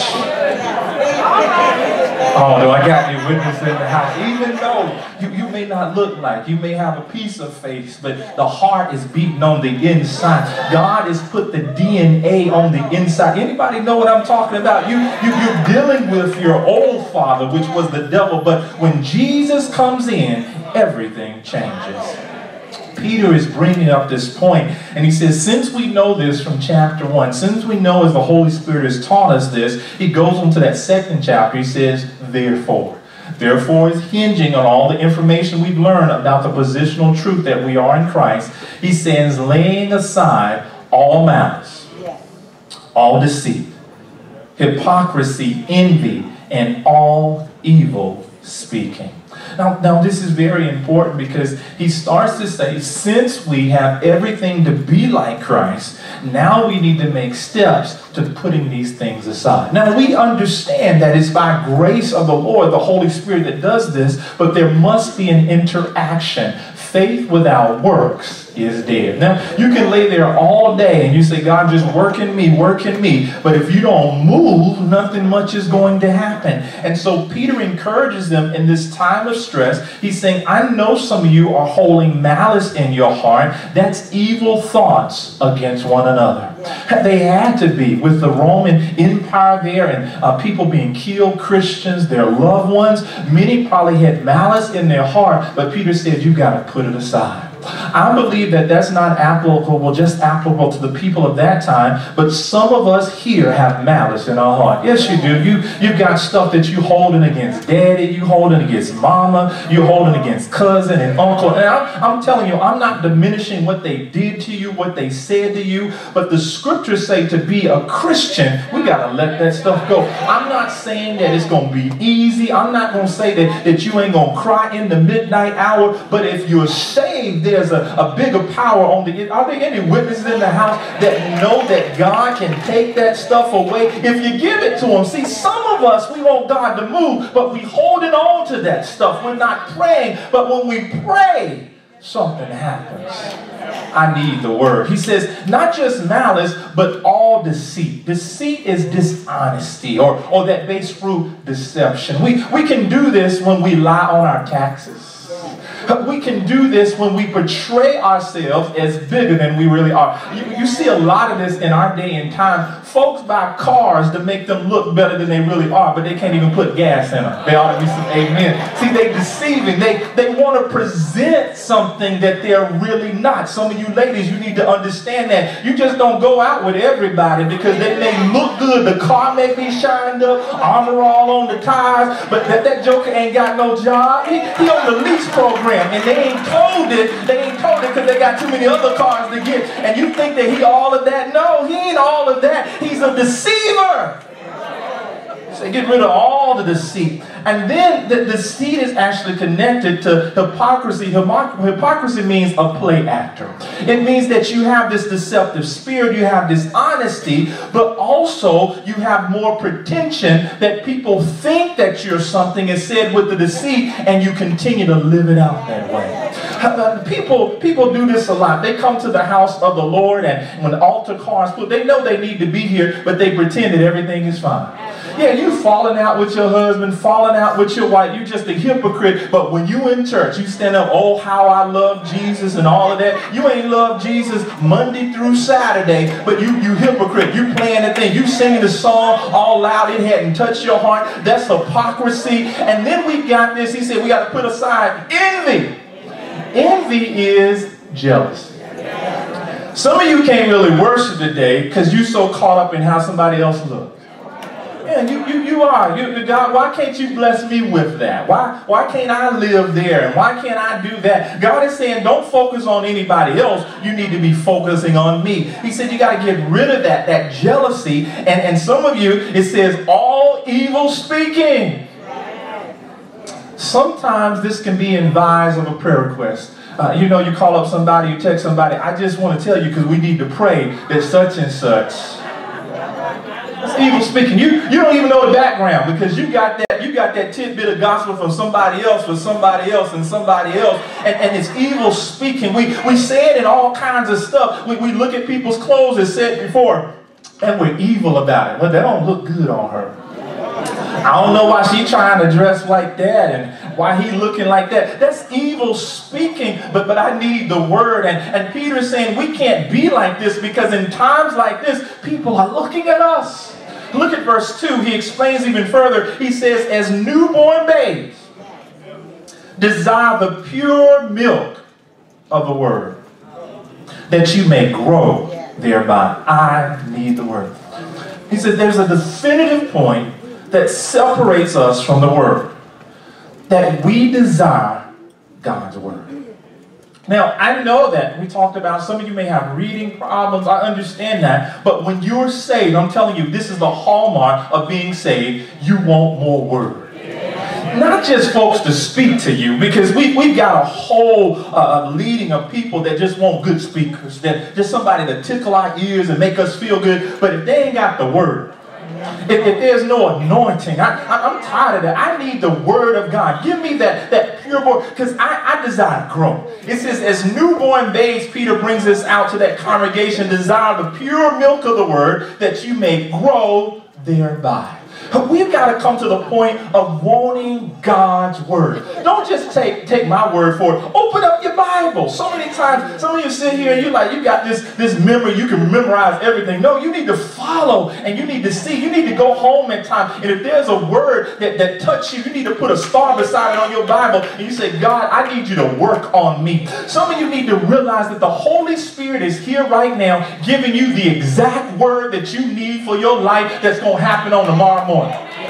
oh no, I got you witness in the house. Even though you may not look like, you may have a piece of face, but the heart is beating on the inside. God has put the DNA on the inside. Anybody know what I'm talking about? You're dealing with your old father, which was the devil, but when Jesus comes in, everything changes. Peter is bringing up this point, and he says, since we know this from chapter 1, since we know as the Holy Spirit has taught us this, he goes on to that 2nd chapter. He says, therefore. Therefore is hinging on all the information we've learned about the positional truth that we are in Christ. He says, laying aside all malice, all deceit, hypocrisy, envy, and all evil speaking. Now this is very important because he starts to say, since we have everything to be like Christ, now we need to make steps to putting these things aside. Now we understand that it's by grace of the Lord, the Holy Spirit, that does this, but there must be an interaction. faith without works is dead. Now, you can lay there all day and you say, God, just work in me. But if you don't move, nothing much is going to happen. And so Peter encourages them in this time of stress. He's saying, I know some of you are holding malice in your heart. That's evil thoughts against one another. They had to be with the Roman Empire there and people being killed, Christians, their loved ones. Many probably had malice in their heart, but Peter said, you got to put it aside. I believe that that's not applicable, just applicable to the people of that time, but some of us here have malice in our heart. Yes, you do. You've got stuff that you holding against daddy, you holding against mama, you holding against cousin and uncle. And I'm telling you, I'm not diminishing what they did to you, what they said to you, but the scriptures say to be a Christian, we got to let that stuff go. I'm not saying that it's going to be easy. I'm not going to say that you ain't going to cry in the midnight hour, but if you're saved, there's a bigger power on the... Are there any witnesses in the house that know that God can take that stuff away if you give it to him? See, some of us, we want God to move, but we holding on to that stuff. We're not praying, but when we pray, something happens. I need the word. He says, not just malice, but all deceit. Deceit is dishonesty or that base fruit deception. We can do this when we lie on our taxes. We can do this when we portray ourselves as bigger than we really are. You see a lot of this in our day and time. Folks buy cars to make them look better than they really are, but they can't even put gas in them. They ought to be some amen. See, they're deceiving. They want to present something that they're really not. Some of you ladies, you need to understand that. You just don't go out with everybody because they may look good. The car may be shined up, armor all on the tires, but that joker ain't got no job. He on the lease program. And they ain't told it because they got too many other cars to get. And you think that he all of that? No, he ain't all of that. He's a deceiver. So get rid of all the deceit. And then the deceit is actually connected to hypocrisy. Hypocrisy means a play actor. It means that you have this deceptive spirit, you have this honesty, but also you have more pretension that people think that you're something is said with the deceit and you continue to live it out that way. People do this a lot. They come to the house of the Lord and when the altar cars put, they know they need to be here, but they pretend that everything is fine. Yeah, you falling out with your husband, falling out with your wife. You're just a hypocrite. But when you in church, you stand up, oh, how I love Jesus and all of that. You ain't love Jesus Monday through Saturday, but you hypocrite. You playing the thing. You singing the song all loud. It hadn't touched your heart. That's hypocrisy. And then we got this. He said we got to put aside envy. Envy is jealousy. Some of you can't really worship today because you're so caught up in how somebody else looks. Yeah, you are. God, why can't you bless me with that? Why can't I live there? And why can't I do that? God is saying, don't focus on anybody else. You need to be focusing on me. He said you got to get rid of that jealousy. And some of you, it says all evil speaking. Sometimes this can be in guise of a prayer request. You know, you call up somebody, you text somebody, I just want to tell you because we need to pray that such and such. That's evil speaking. You don't even know the background because you got that tidbit of gospel from somebody else, and somebody else, and it's evil speaking. We say it in all kinds of stuff. We look at people's clothes as said before, and we're evil about it. Well, that don't look good on her. I don't know why she trying to dress like that and why he looking like that. That's evil speaking, but I need the word. And Peter's saying we can't be like this because in times like this, people are looking at us. Look at verse 2. He explains even further. He says, as newborn babes, desire the pure milk of the word, that you may grow thereby. I need the word. He said there's a definitive point that separates us from the word, that we desire God's word. Now, I know that we talked about some of you may have reading problems. I understand that. But when you're saved, I'm telling you, this is the hallmark of being saved. You want more word. Not just folks to speak to you, because we've got a whole leading of people that just want good speakers, that just somebody to tickle our ears and make us feel good. But if they ain't got the word, If there's no anointing, I'm tired of that. I need the word of God. Give me that pure word, because I desire to grow. It says, as newborn babes, Peter brings this out to that congregation, desire the pure milk of the word, that you may grow thereby. But we've got to come to the point of wanting God's word. Don't just take my word for it. Open up your Bible. So many times, some of you sit here and you got this memory, you can memorize everything. No, you need to follow and you need to see. You need to go home in time. And if there's a word that touches you, you need to put a star beside it on your Bible. And you say, God, I need you to work on me. Some of you need to realize that the Holy Spirit is here right now giving you the exact word that you need for your life that's going to happen on tomorrow morning.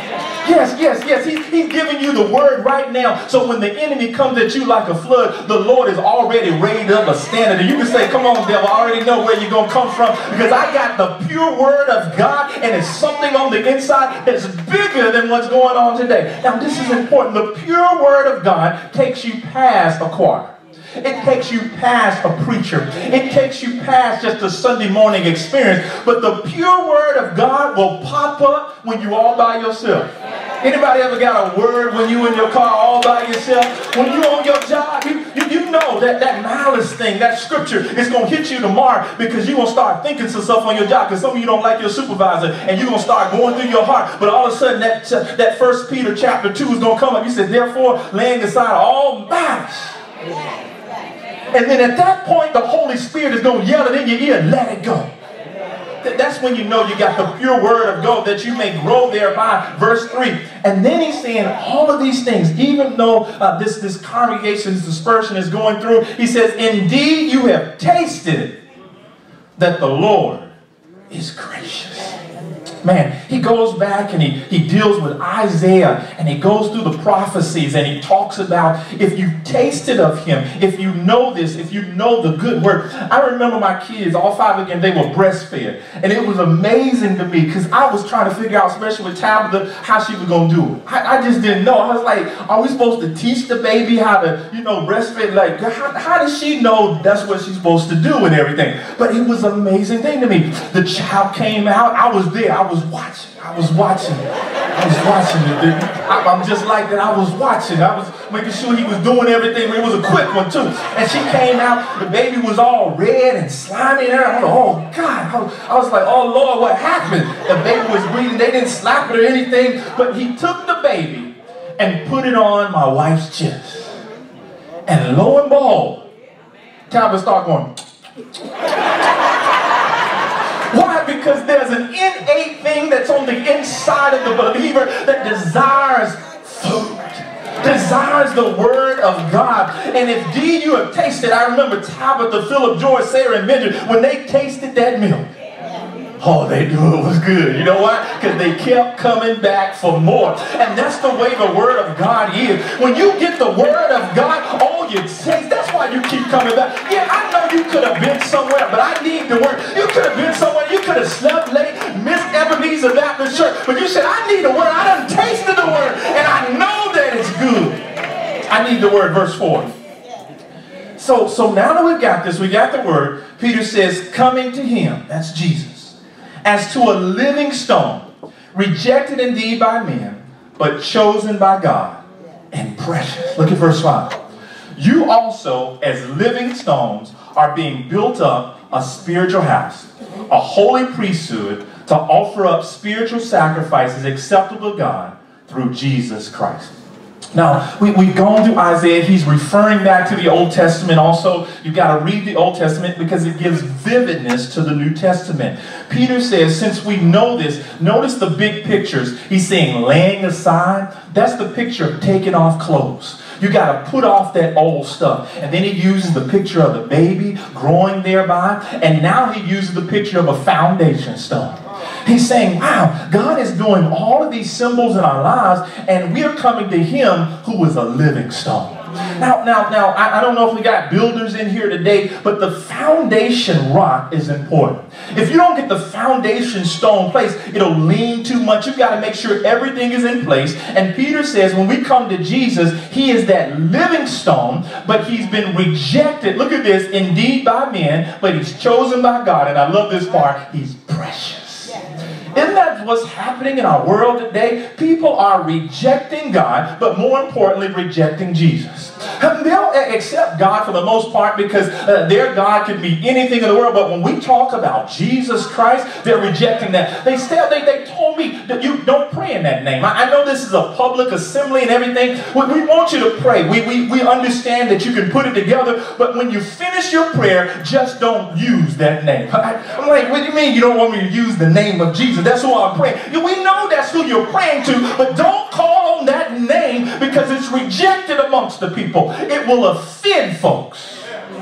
Yes. He's giving you the word right now. So when the enemy comes at you like a flood, the Lord has already raised up a standard. And you can say, come on, devil, I already know where you're going to come from, because I got the pure word of God, and it's something on the inside that's bigger than what's going on today. Now, this is important. The pure word of God takes you past a choir. It takes you past a preacher. It takes you past just a Sunday morning experience. But the pure word of God will pop up when you're all by yourself. Anybody ever got a word when you in your car all by yourself? When you on your job, you know that malice thing, that scripture is going to hit you tomorrow, because you're going to start thinking some stuff on your job, because some of you don't like your supervisor, and you're going to start going through your heart. But all of a sudden that 1 Peter chapter 2 is going to come up. You said, therefore, laying aside all malice. And then at that point, the Holy Spirit is going to yell it in your ear, let it go. That's when you know you got the pure word of God, that you may grow thereby. Verse 3. And then he's saying all of these things, even though this congregation's dispersion is going through. He says, indeed, you have tasted that the Lord is gracious. Man, he goes back and he deals with Isaiah, and he goes through the prophecies, and he talks about, if you tasted of him, if you know this, if you know the good word. I remember my kids, all 5 of them, they were breastfed. And it was amazing to me, because I was trying to figure out, especially with Tabitha, how she was going to do it. I just didn't know. I was like, are we supposed to teach the baby how to, breastfeed? Like, how does she know that's what she's supposed to do and everything? But it was an amazing thing to me. The child came out. I was there. I was watching. I'm just like that. I was watching. I was making sure he was doing everything. It was a quick one too. And she came out. The baby was all red and slimy. And I was like, oh God. I was like, oh Lord, what happened? The baby was breathing. They didn't slap it or anything. But he took the baby and put it on my wife's chest. And lo and behold, Tabitha started going. Why? Because there's an innate thing that's on the inside of the believer that desires food, desires the word of God. And if you have tasted, I remember Tabitha, Philip, George, Sarah, and Benjamin, when they tasted that milk, oh, they knew it was good. You know why? Because they kept coming back for more. And that's the way the word of God is. When you get the word of God, all you taste, that's why you keep coming back. Yeah, I know you could have been somewhere, but I need the word. You could have been somewhere. You could have slept late, missed Ebenezer Baptist Church. But you said, I need the word. I done tasted the word, and I know that it's good. I need the word. Verse 4. So now that we've got this, we got the word. Peter says, coming to him, that's Jesus, as to a living stone, rejected indeed by men, but chosen by God, and precious. Look at verse 5. You also, as living stones, are being built up a spiritual house, a holy priesthood, to offer up spiritual sacrifices acceptable to God through Jesus Christ. Now, we've gone through Isaiah. He's referring back to the Old Testament also. You've got to read the Old Testament because it gives vividness to the New Testament. Peter says, since we know this, notice the big pictures. He's saying laying aside. That's the picture of taking off clothes. You got to put off that old stuff. And then he uses the picture of the baby growing thereby. And now he uses the picture of a foundation stone. He's saying, wow, God is doing all of these symbols in our lives, and we are coming to him who is a living stone. Now, I don't know if we got builders in here today, but the foundation rock is important. If you don't get the foundation stone placed, it'll lean too much. You've got to make sure everything is in place. And Peter says when we come to Jesus, he is that living stone, but he's been rejected, look at this, indeed by men, but he's chosen by God. And I love this part, he's precious. Isn't that what's happening in our world today? People are rejecting God, but more importantly, rejecting Jesus. They'll accept God for the most part because their God can be anything in the world, but when we talk about Jesus Christ, they're rejecting that. They told me that you don't pray in that name. I know this is a public assembly and everything. We want you to pray. We understand that you can put it together, but when you finish your prayer, just don't use that name. I'm like, what do you mean you don't want me to use the name of Jesus? That's who I'm praying. We know that's who you're praying to, but don't call on that name because it's rejected amongst the people. It will offend folks.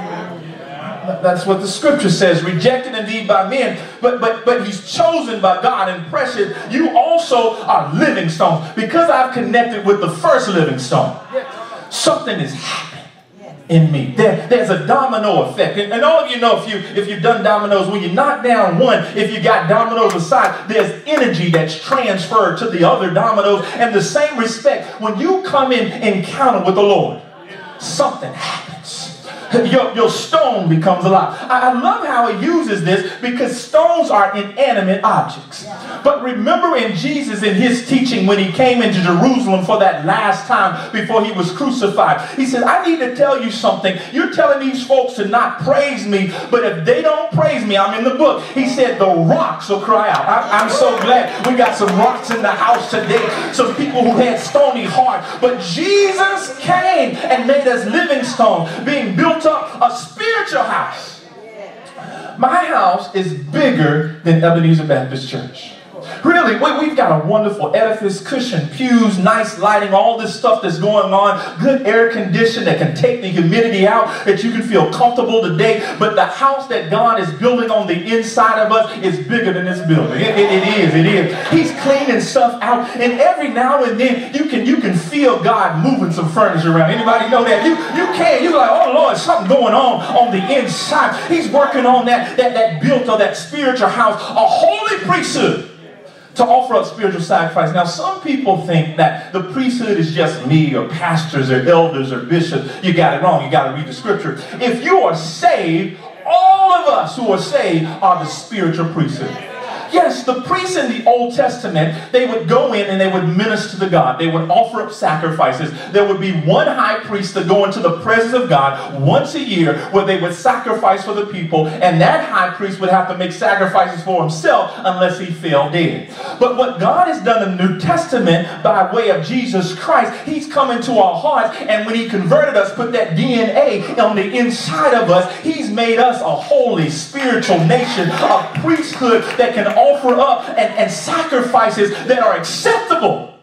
That's what the scripture says. Rejected indeed by men, but he's chosen by God and precious. You also are living stones. Because I've connected with the first living stone, something is happening in me. There's a domino effect. And all of you know, if you've done dominoes, when you knock down one, if you got dominoes aside, there's energy that's transferred to the other dominoes. And the same respect, when you come in encounter with the Lord, something happens. Your stone becomes alive. I love how he uses this because stones are inanimate objects. But remember in Jesus, in his teaching, when he came into Jerusalem for that last time before he was crucified, he said, I need to tell you something. You're telling these folks to not praise me, but if they don't praise me, I'm in the book. He said, the rocks will cry out. I'm so glad we got some rocks in the house today. Some people who had stony heart. But Jesus came and made us living stones, being built up a spiritual house. My house is bigger than Ebenezer Baptist Church. Really, we've got a wonderful edifice, cushioned pews, nice lighting, all this stuff that's going on, good air condition that can take the humidity out, that you can feel comfortable today. But the house that God is building on the inside of us is bigger than this building. It is. He's cleaning stuff out, and every now and then you can feel God moving some furniture around. Anybody know that? You're like, oh Lord, something going on the inside. He's working on that built or that spiritual house, a holy priesthood, to offer up spiritual sacrifice. Now, some people think that the priesthood is just me or pastors or elders or bishops. You got it wrong. You got to read the scripture. If you are saved, all of us who are saved are the spiritual priesthood. Yes, the priests in the Old Testament, they would go in and they would minister to God. They would offer up sacrifices. There would be one high priest to go into the presence of God once a year where they would sacrifice for the people, and that high priest would have to make sacrifices for himself unless he fell dead. But what God has done in the New Testament by way of Jesus Christ, he's come into our hearts, and when he converted us, put that DNA on the inside of us, he's made us a holy spiritual nation, a priesthood that can offer up and sacrifices that are acceptable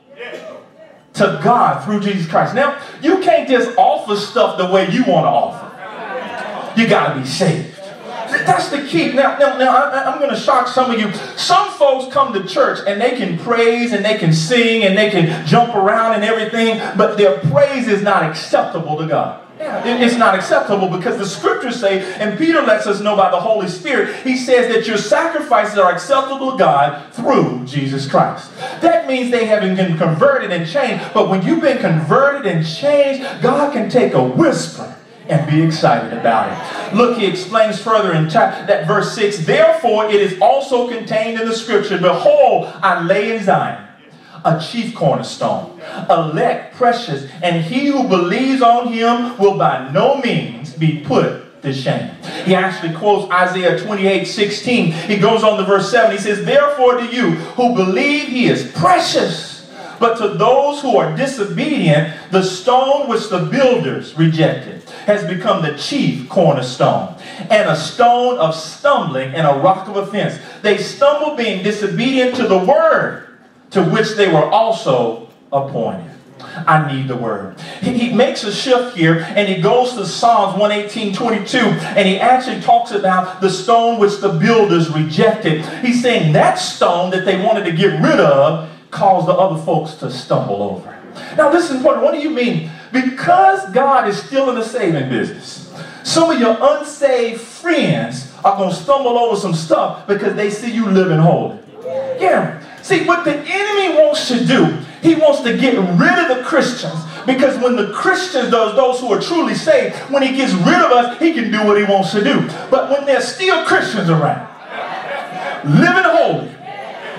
to God through Jesus Christ. Now, you can't just offer stuff the way you want to offer. You got to be saved. That's the key. Now, I'm going to shock some of you. Some folks come to church and they can praise and they can sing and they can jump around and everything, but their praise is not acceptable to God. It's not acceptable because the scriptures say, and Peter lets us know by the Holy Spirit, he says that your sacrifices are acceptable to God through Jesus Christ. That means they haven't been converted and changed, but when you've been converted and changed, God can take a whisper and be excited about it. Look, he explains further in that verse 6, therefore it is also contained in the scripture, behold, I lay in Zion a chief cornerstone, elect, precious, and he who believes on him will by no means be put to shame. He actually quotes Isaiah 28:16. He goes on to verse 7. He says, therefore to you who believe he is precious, but to those who are disobedient, the stone which the builders rejected has become the chief cornerstone, and a stone of stumbling and a rock of offense. They stumble being disobedient to the word to which they were also appointed. I need the word. He makes a shift here and he goes to Psalms 118:22 and he actually talks about the stone which the builders rejected. He's saying that stone that they wanted to get rid of caused the other folks to stumble over. Now this is important. What do you mean? Because God is still in the saving business, some of your unsaved friends are going to stumble over some stuff because they see you living holy. Yeah. See, what the enemy wants to do, he wants to get rid of the Christians. Because when the Christians, those who are truly saved, when he gets rid of us, he can do what he wants to do. But when there's still Christians around, living holy,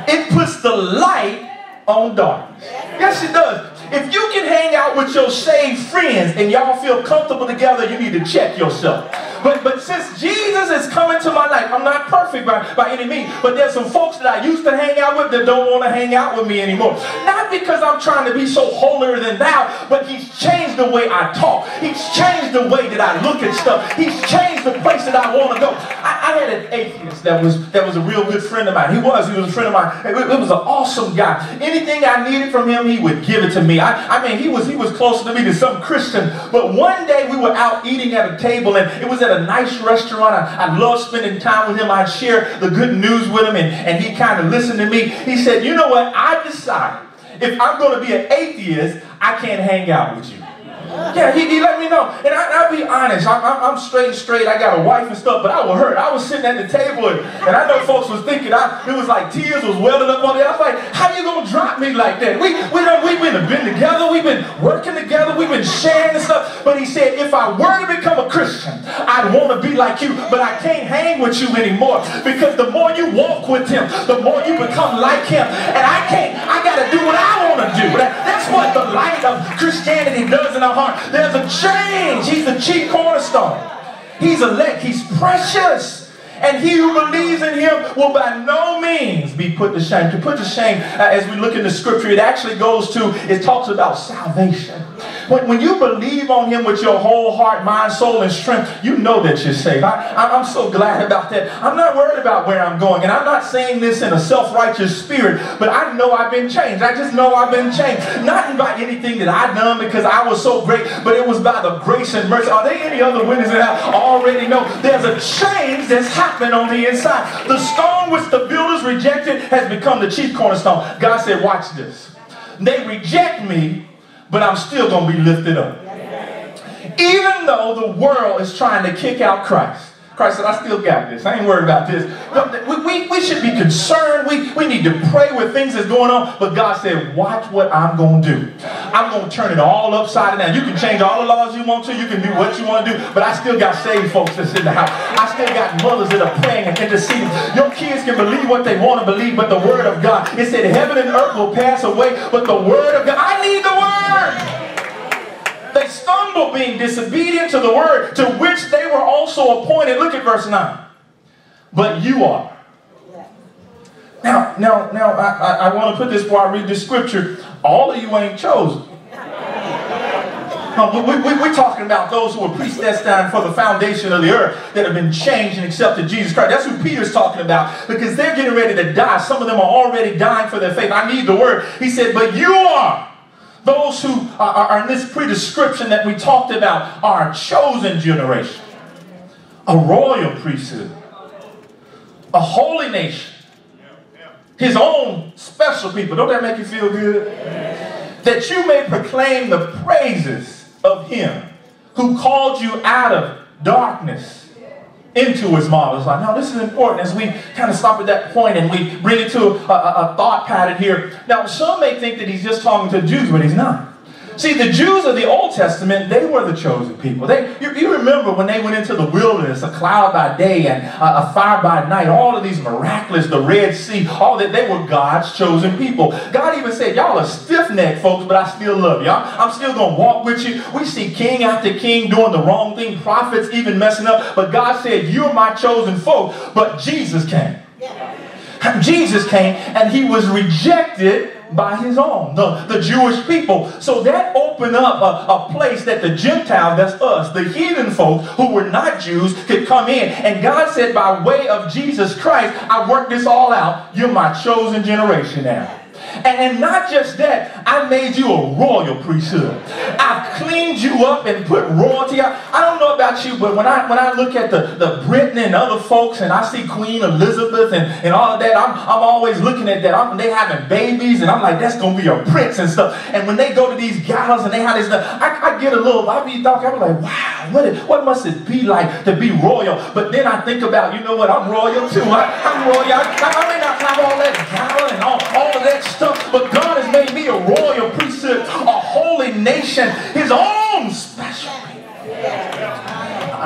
It puts the light on darkness. Yes, it does. If you can hang out with your saved friends and y'all feel comfortable together, you need to check yourself. But since Jesus is coming to my life, I'm not perfect by any means, but there's some folks that I used to hang out with that don't want to hang out with me anymore. Not because I'm trying to be so holier than thou, but he's changed the way I talk. He's changed the way that I look at stuff. He's changed the place that I want to go. I had an atheist that was a real good friend of mine. He was a friend of mine. It was an awesome guy. Anything I needed from him, he would give it to me. I mean, he was closer to me than some Christian. But one day we were out eating at a table, and it was at a nice restaurant. I loved spending time with him. I'd share the good news with him, and he kind of listened to me. He said, you know what? I decided if I'm going to be an atheist, I can't hang out with you. Yeah, he let me know. And I'll be honest, I'm straight. I got a wife and stuff, but I was hurt. I was sitting at the table, and I know folks was thinking, it was like tears was welling up on me. I was like, how you going to drop me like that? We've been together. We've been working together. We've been sharing and stuff. But he said, if I were to become a Christian, I'd want to be like you, but I can't hang with you anymore, because the more you walk with him, the more you become like him. And I got to do what I want to do. That's what the light of Christianity does in our heart. There's a change. He's the chief cornerstone. He's elect. He's precious. And he who believes in him will by no means be put to shame. To put to shame, as we look in the scripture, it actually it talks about salvation. When you believe on him with your whole heart, mind, soul, and strength, you know that you're saved. I'm so glad about that. I'm not worried about where I'm going. And I'm not saying this in a self-righteous spirit, but I know I've been changed. I just know I've been changed. Not by anything that I've done because I was so great, but it was by the grace and mercy. Are there any other witnesses that I already know? There's a change that's happened on the inside. The stone which the builders rejected has become the chief cornerstone. God said, watch this. They reject me, but I'm still going to be lifted up. Even though the world is trying to kick out Christ. Christ said, I still got this. I ain't worried about this. We should be concerned. We need to pray with things that's going on. But God said, watch what I'm going to do. I'm going to turn it all upside down. You can change all the laws you want to. You can do what you want to do. But I still got saved folks that's in the house. I still got mothers that are praying and interceding. Your kids can believe what they want to believe, but the word of God, it said heaven and earth will pass away, but the word of God, I need the word. They stumble being disobedient to the word to which they were also appointed. Look at verse 9. But you are. Now, I want to put this before I read this scripture. All of you ain't chosen. We're talking about those who were predestined for the foundation of the earth, that have been changed and accepted Jesus Christ. That's who Peter's talking about, because they're getting ready to die. Some of them are already dying for their faith. I need the word. He said, but you are. Those who are in this prescription that we talked about are a chosen generation, a royal priesthood, a holy nation, his own special people. Don't that make you feel good? That you may proclaim the praises of him who called you out of darkness into his marvelous light. Now, this is important as we kind of stop at that point and we bring it to a thought pattern here. Now, some may think that he's just talking to Jews, but he's not. See, the Jews of the Old Testament, they were the chosen people. You remember when they went into the wilderness, a cloud by day and a fire by night, all of these miraculous, the Red Sea, all that, they were God's chosen people. God even said, y'all are stiff-necked folks, but I still love y'all. I'm still going to walk with you. We see king after king doing the wrong thing, prophets even messing up, but God said, you're my chosen folk. But Jesus came. Jesus came and he was rejected by his own, the Jewish people. So that opened up a place that the Gentiles, that's us, the heathen folk who were not Jews, could come in. And God said, by way of Jesus Christ, I worked this all out. You're my chosen generation now. And not just that, I made you a royal priesthood. I've cleaned you up and put royalty out. I don't know about you, but when I look at the Britain and other folks and I see Queen Elizabeth and all of that, I'm always looking at that. They having babies and I'm like, that's going to be a prince and stuff. And when they go to these galas and they have this stuff, I get a little, I'm like, wow, what must it be like to be royal? But then I think about, you know what, I'm royal too. I'm royal. I may not have all that gala and all of that stuff, but God has made me a royal priesthood, a holy nation, his own special people.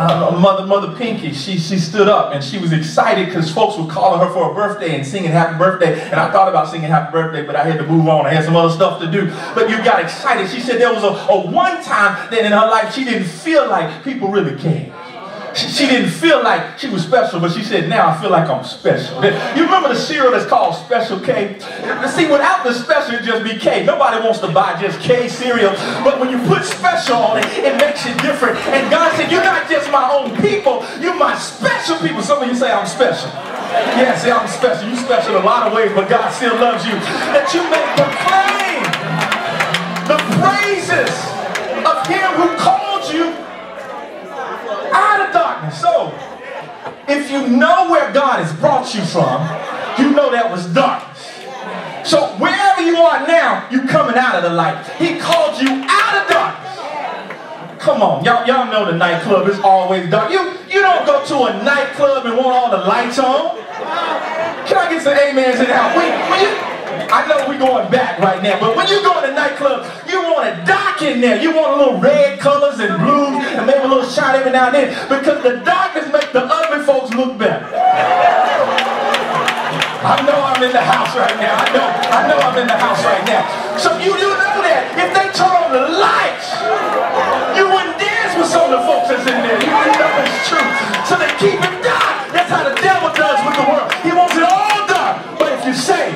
Mother Pinky, she stood up and she was excited because folks were calling her for her birthday and singing happy birthday. And I thought about singing happy birthday, but I had to move on. I had some other stuff to do. But you got excited. She said there was a one time that in her life she didn't feel like people really cared. She didn't feel like she was special, but she said, now I feel like I'm special. You remember the cereal that's called Special K? See, without the special, it'd just be K. Nobody wants to buy just K cereal. But when you put special on it, it makes it different. And God said, you're not just my own people, you're my special people. Some of you say, I'm special. Yeah, say, I'm special. You're special in a lot of ways, but God still loves you. That you may proclaim the praises of Him who called you out of darkness. So, if you know where God has brought you from, you know that was darkness. So, wherever you are now, you're coming out of the light. He called you out of darkness. Come on, y'all know the nightclub is always dark. You don't go to a nightclub and want all the lights on. Can I get some amens in the house? I know we're going back right now, but when you go to a nightclub, you want it dark in there. You want a little red colors and blues and maybe a little shine every now and then, because the darkness makes the ugly folks look better. I know I'm in the house right now. I know I'm in the house right now. So you know that if they turn on the lights, you wouldn't dance with some of the folks that's in there. You wouldn't know it's true. So they keep it dark. That's how the devil does with the world. He wants it all dark. But if you say,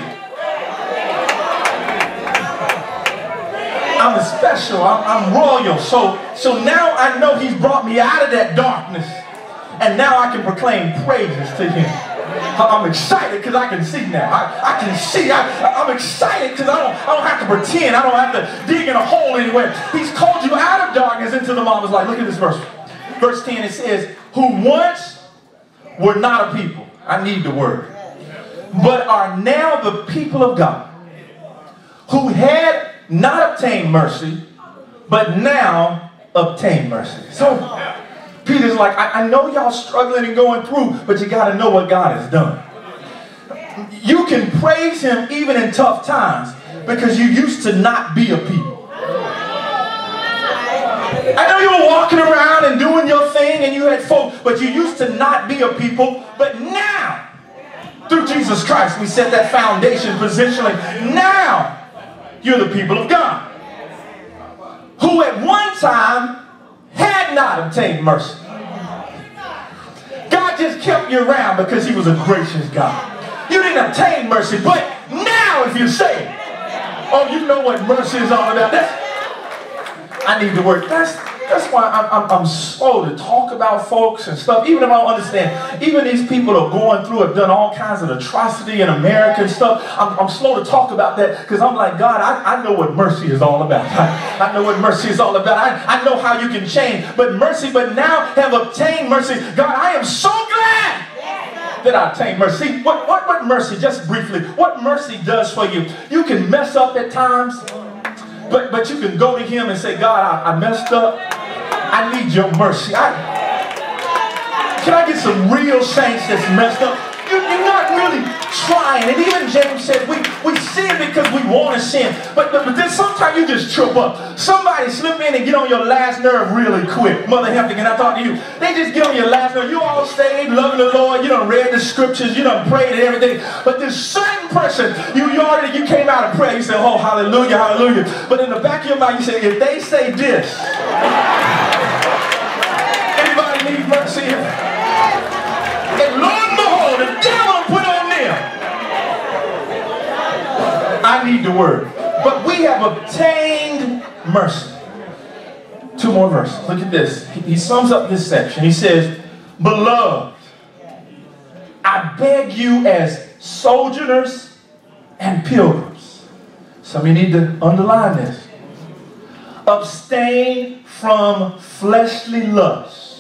I'm special, I'm royal, so now I know He's brought me out of that darkness, and now I can proclaim praises to Him. I'm excited because I can see now. I can see. I'm excited because I don't have to pretend. I don't have to dig in a hole anywhere. He's called you out of darkness into the marvelous light. Look at this verse. Verse 10, it says, who once were not a people. I need the word. But are now the people of God, who had not obtained mercy, but now obtain mercy. So Peter's like, I know y'all struggling and going through, but you got to know what God has done. You can praise Him even in tough times because you used to not be a people. I know you were walking around and doing your thing and you had folk, but you used to not be a people, but now, through Jesus Christ, we set that foundation positionally. Now, you're the people of God, who at one time had not obtained mercy. God just kept you around because He was a gracious God. You didn't obtain mercy, but now if you say, oh, you know what mercy is all about. I need the word. That's why I'm slow to talk about folks and stuff, even if I don't understand. Even these people that are going through have done all kinds of atrocity in America and stuff. I'm slow to talk about that because I'm like, God, I know what mercy is all about. I know what mercy is all about. I know how you can change. But now have obtained mercy. God, I am so glad that I obtained mercy. What mercy, just briefly, what mercy does for you? You can mess up at times. But you can go to Him and say, God, I messed up. I need your mercy. Can I get some real saints that's messed up? You're not really trying. And even James said, we sin because we want to sin. But then sometimes you just trip up. Somebody slip in and get on your last nerve really quick. Mother Hampton, can I talk to you? They just get on your last nerve. You all saved, loving the Lord. You done read the scriptures. You done prayed and everything. But this certain person, you came out of prayer. You said, oh, hallelujah, hallelujah. But in the back of your mind, you say, if they say this, anybody need mercy? And lo and behold, the devil put on them. I need the word. But we have obtained mercy. Two more verses. Look at this. He sums up this section. He says, beloved, I beg you as sojourners and pilgrims. Some of you need to underline this. Abstain from fleshly lusts,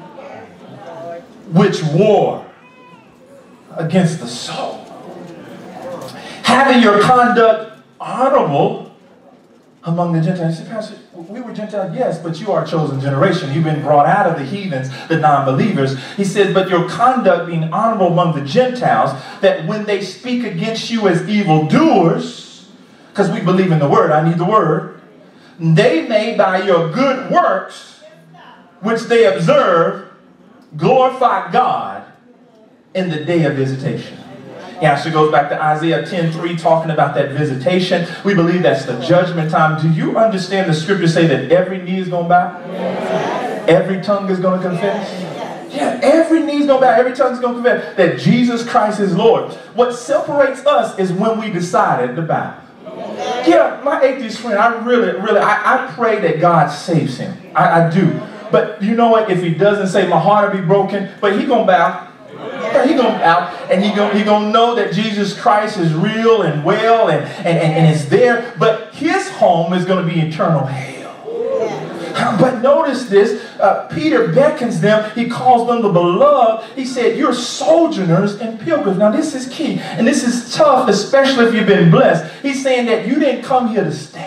which war against the soul. Having your conduct honorable among the Gentiles. You say, Pastor, we were Gentiles, yes, but you are a chosen generation. You've been brought out of the heathens, the non-believers. He says, but your conduct being honorable among the Gentiles, that when they speak against you as evildoers, because we believe in the word, I need the word, they may by your good works, which they observe, glorify God in the day of visitation. It actually goes back to Isaiah 10:3, talking about that visitation. We believe that's the judgment time. Do you understand the scriptures say that every knee is going to bow? Yes. Every tongue is going to confess? Yes. Yeah, every knee is going to bow. Every tongue is going to confess that Jesus Christ is Lord. What separates us is when we decided to bow. Yeah, my atheist friend, I pray that God saves him. I do. But you know what? If he doesn't save, my heart will be broken. But he going to bow. Yeah, he gonna out, and he gonna know that Jesus Christ is real and well and is there, but his home is gonna be eternal hell. Yeah. But notice this, Peter beckons them, he calls them the beloved. He said, you're sojourners and pilgrims. Now this is key, and this is tough, especially if you've been blessed. He's saying that you didn't come here to stay.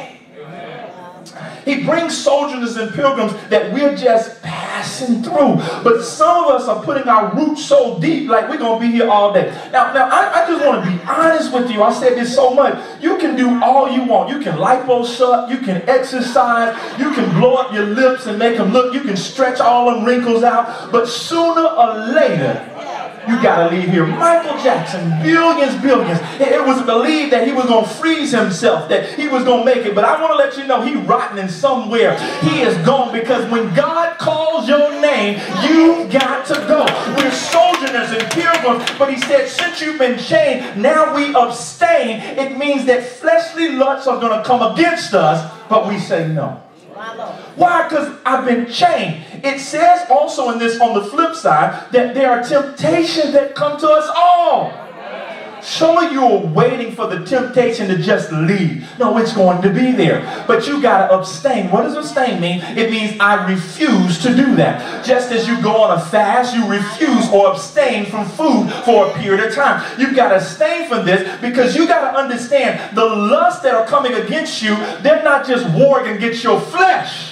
He brings sojourners and pilgrims that we're just passing through. But some of us are putting our roots so deep, like we're going to be here all day. Now I just want to be honest with you. I said this so much. You can do all you want. You can lipo-suck. You can exercise. You can blow up your lips and make them look. You can stretch all them wrinkles out. But sooner or later, you got to leave here. Michael Jackson, billions. It was believed that he was going to freeze himself, that he was going to make it. But I want to let you know, he rotten in somewhere. He is gone, because when God calls your name, you got to go. We're sojourners and pilgrims. But he said, since you've been chained, now we abstain. It means that fleshly lusts are going to come against us, but we say no. Why? Because I've been chained. It says also in this, on the flip side, that there are temptations that come to us all. Some of you are waiting for the temptation to just leave. No, it's going to be there. But you got to abstain. What does abstain mean? It means I refuse to do that. Just as you go on a fast, you refuse or abstain from food for a period of time. You got to abstain from this, because you got to understand the lusts that are coming against you, they're not just warring against your flesh,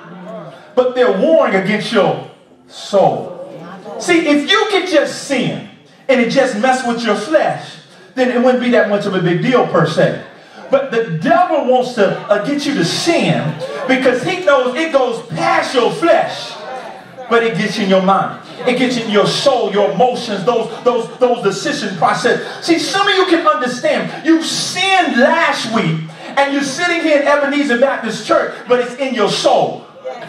but they're warring against your soul. See, if you could just sin and it just mess with your flesh, then it wouldn't be that much of a big deal per se. But the devil wants to get you to sin, because he knows it goes past your flesh, but it gets in your mind. It gets in your soul, your emotions, those decision process. See, some of you can understand. You sinned last week, and you're sitting here in Ebenezer Baptist Church, but it's in your soul.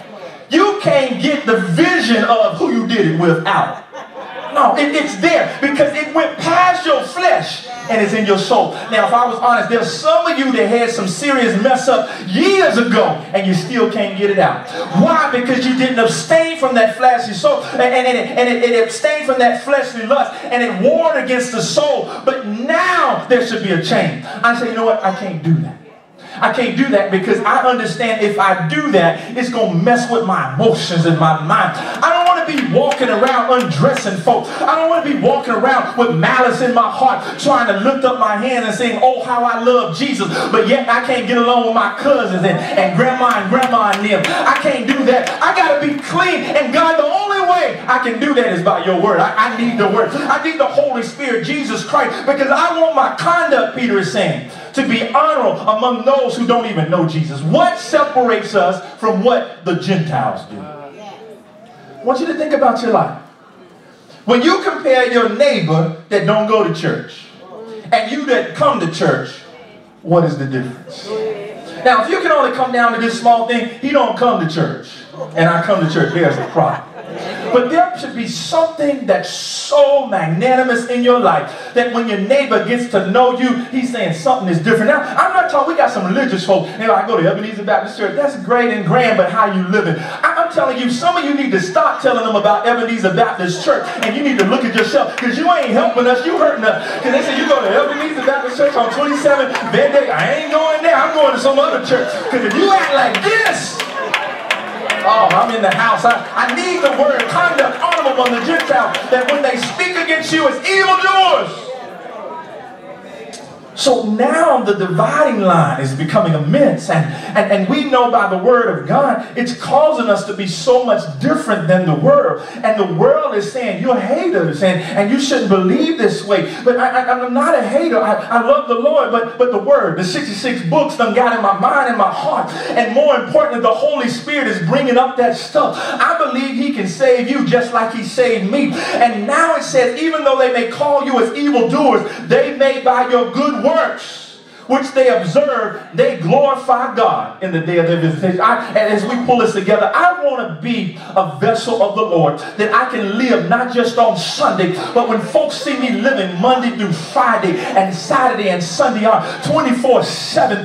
You can't get the vision of who you did it with out. No, it's there, because it went past your flesh and it's in your soul. Now, if I was honest, there's some of you that had some serious mess up years ago and you still can't get it out. Why? Because you didn't abstain from that fleshly soul, and it abstained from that fleshly lust, and it warred against the soul. But now there should be a change. I say, you know what? I can't do that. I can't do that, because I understand if I do that, it's going to mess with my emotions and my mind. I don't want to be walking around undressing folks. I don't want to be walking around with malice in my heart, trying to lift up my hand and saying, oh, how I love Jesus, but yet I can't get along with my cousins and grandma and them. I can't do that. I got to be clean. And God, the only way I can do that is by your word. I need the word. I need the Holy Spirit, Jesus Christ, because I want my conduct, Peter is saying, to be honorable among those who don't even know Jesus. What separates us from what the Gentiles do? I want you to think about your life. When you compare your neighbor that don't go to church and you that come to church, what is the difference? Now, if you can only come down to this small thing, he don't come to church, and I come to church, there's a problem. But there should be something that's so magnanimous in your life that when your neighbor gets to know you, he's saying something is different. Now, I'm not talking, we got some religious folk. You know, I go to Ebenezer Baptist Church. That's great and grand, but how you living? I'm telling you, some of you need to stop telling them about Ebenezer Baptist Church, and you need to look at yourself, because you ain't helping us, you hurting us. Because they say you go to Ebenezer Baptist Church on 27 Van Day. I ain't going there. I'm going to some other church. Because if you act like this, oh, I'm in the house. I need the word conduct honorable among the Gentiles, that when they speak against you as evildoers. So now the dividing line is becoming immense, and we know by the word of God, it's causing us to be so much different than the world. And the world is saying, you're haters, and you shouldn't believe this way. But I'm not a hater. I love the Lord, but the word, the 66 books done got in my mind and my heart. And more importantly, the Holy Spirit is bringing up that stuff. I believe he can save you just like he saved me. And now it says, even though they may call you as evildoers, they may by your good works which they observe, they glorify God in the day of their visitation. And as we pull this together, I want to be a vessel of the Lord, that I can live not just on Sunday, but when folks see me living Monday through Friday and Saturday and Sunday on 24/7,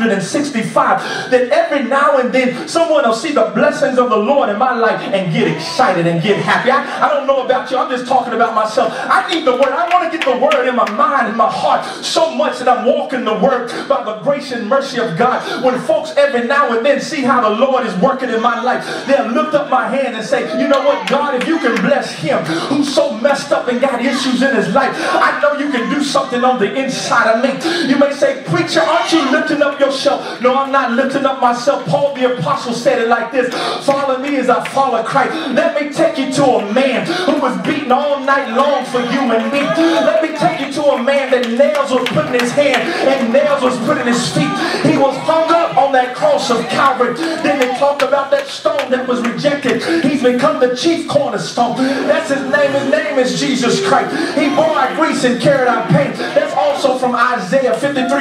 365, that every now and then someone will see the blessings of the Lord in my life and get excited and get happy. I don't know about you. I'm just talking about myself. I need the word. I want to get the word in my mind and my heart so much that I'm walking the word by the grace and mercy of God. When folks every now and then see how the Lord is working in my life, they'll lift up my hand and say, you know what, God, if you can bless him who's so messed up and got issues in his life, I know you can do something on the inside of me. You may say, preacher, aren't you lifting up yourself? No, I'm not lifting up myself. Paul the apostle said it like this: follow me as I follow Christ. Let me take you to a man who was beaten all night long for you and me. Let me take you to a man that nails were put in his hand and nails was put in his feet. He was hung up on that cross of Calvary. Then they talked about that stone that was rejected. He's become the chief cornerstone. That's his name. His name is Jesus Christ. He bore our griefs and carried our pain. That's also from Isaiah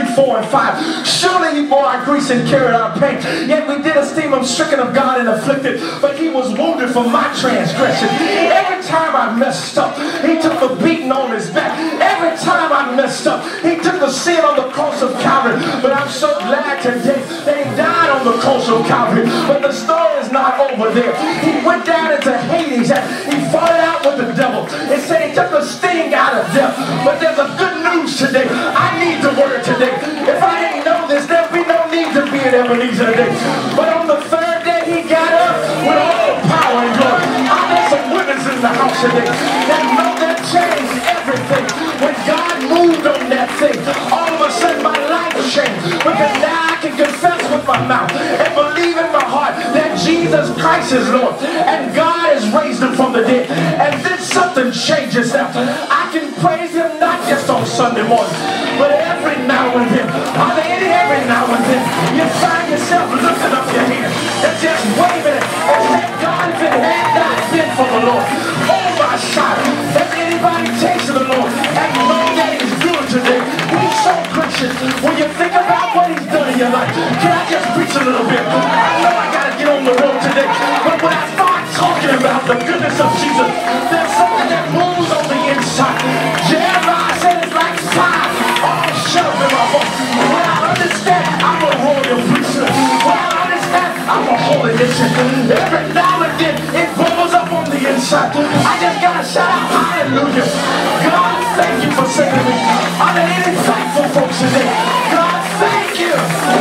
53:4-5. Surely he bore our griefs and carried our pain. Yet we did esteem him stricken of God and afflicted. But he was wounded for my transgression. Every time I messed up, he took the beating on his back. Every time I messed up, he took the sin on the cross of Calvary. But I'm so glad today that he died on the cross of Calvary. But the story is not over there. He went down into Hades and he fought it out with the devil. It said he took the sting out of death. But there's a good news today. I need the word today. If I didn't know this, there'd be no need to be an Ebenezer today. But on the third day he got up with all power and glory. I got some witnesses in the house today that know that changed everything. When God moved on that thing, all of a sudden my life changed, because now I can confess with my mouth and believe in my heart that Jesus Christ is Lord and God has raised him from the dead. And then something changes now. I can praise him not just on Sunday morning, but every now and then. Every now and then you find yourself lifting up your hand and just waving it and saying, God, if it had not been for the Lord on my side, has anybody tasted the Lord and know that he's good today? He's so gracious. When you think about what he's done in your life, can I just preach a little bit? I know I got to get on the road today, but when I start talking about the goodness of Jesus, there's something that moves on the inside. Jeremiah said it's like fire all shut up in my voice. When I understand I'm a royal priesthood, when I understand I'm a holy nation, every now and then it bubbles up on the inside. I just gotta shout out hallelujah. God, thank you for saving me. Are there any thankful folks today? God, thank you.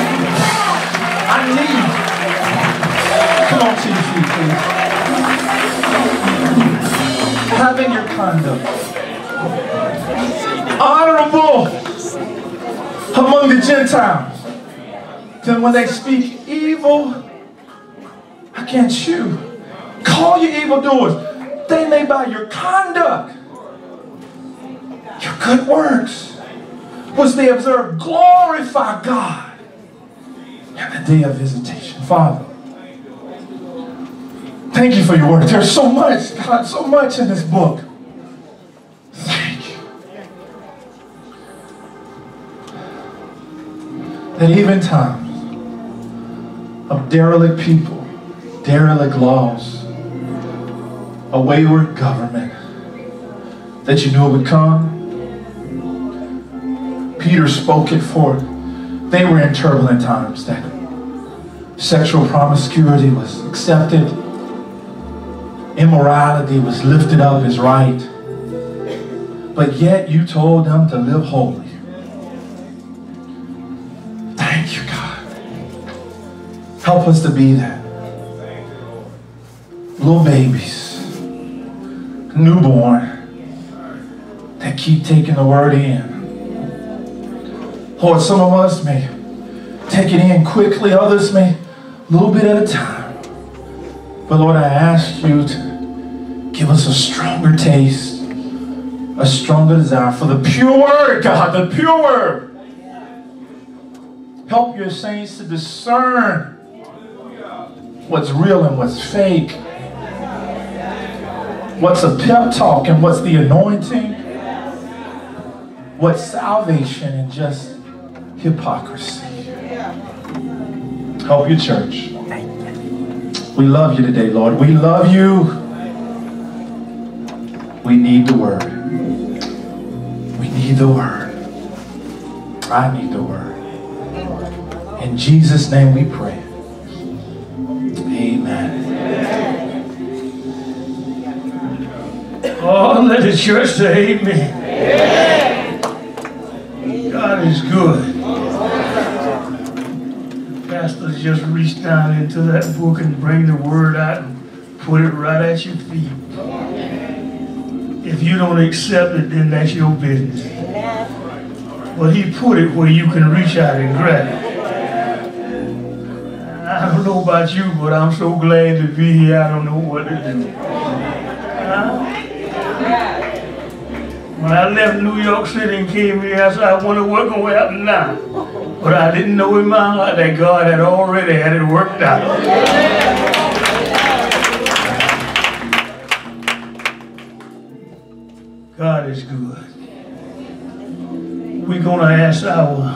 I need. Come on to your feet, please. Having your conduct honorable among the Gentiles, then when they speak evil against you, call you evildoers. They may by your conduct, your good works, which they observe, glorify God in the day of visitation. Father, thank you for your word. There's so much, God, so much in this book. Thank you. That even times of derelict people, derelict laws, a wayward government, that you knew it would come. Peter spoke it forth. They were in turbulent times. That sexual promiscuity was accepted. Immorality was lifted up as right. But yet you told them to live holy. Thank you, God. Help us to be that. Little babies, newborn, that keep taking the word in. Lord, some of us may take it in quickly, others may a little bit at a time. But Lord, I ask you to give us a stronger taste, a stronger desire for the pure word, God, the pure word. Help your saints to discern what's real and what's fake. What's a pep talk and what's the anointing? What's salvation and just hypocrisy? Help your church. We love you today, Lord. We love you. We need the word. We need the word. I need the word. In Jesus' name we pray. Amen. Oh, let the church say amen. God is good. Pastors just reach down into that book and bring the word out and put it right at your feet. If you don't accept it, then that's your business. But he put it where you can reach out and grab it. I don't know about you, but I'm so glad to be here. I don't know what to do. When I left New York City and came here, I said, I wonder what's going to happen now. But I didn't know in my heart that God had already had it worked out. God is good. We're going to ask our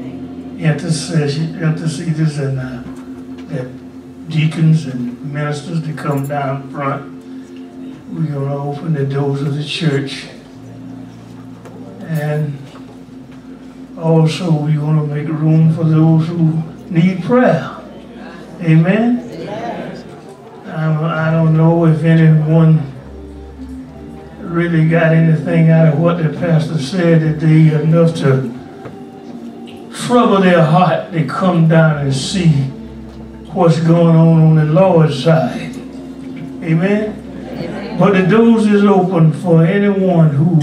interceders and deacons and ministers to come down front. We're going to open the doors of the church. And also we're going to make room for those who need prayer. Amen? I don't know if anyone really got anything out of what the pastor said today enough to trouble their heart to come down and see what's going on the Lord's side. Amen? But the doors is open for anyone who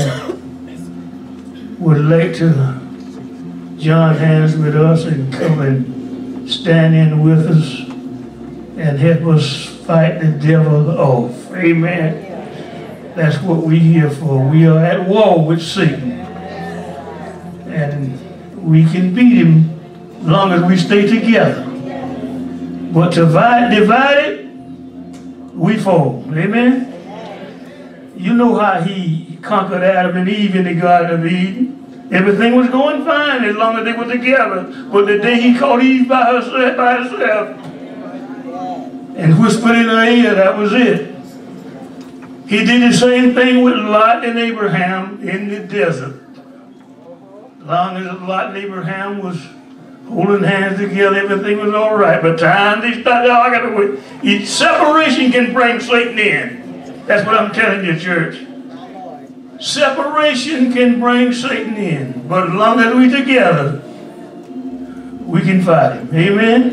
would like to join hands with us and come and stand in with us and help us fight the devil off. Amen. That's what we're here for. We are at war with Satan. And we can beat him as long as we stay together. But divided, we fall. Amen. You know how he conquered Adam and Eve in the Garden of Eden. Everything was going fine as long as they were together. But the day he caught Eve by herself and whispered in her ear, that was it. He did the same thing with Lot and Abraham in the desert. As long as Lot and Abraham was holding hands together, everything was all right. But time they started arguing with, separation can bring Satan in. That's what I'm telling you, church. Separation can bring Satan in. But as long as we're together, we can fight him. Amen?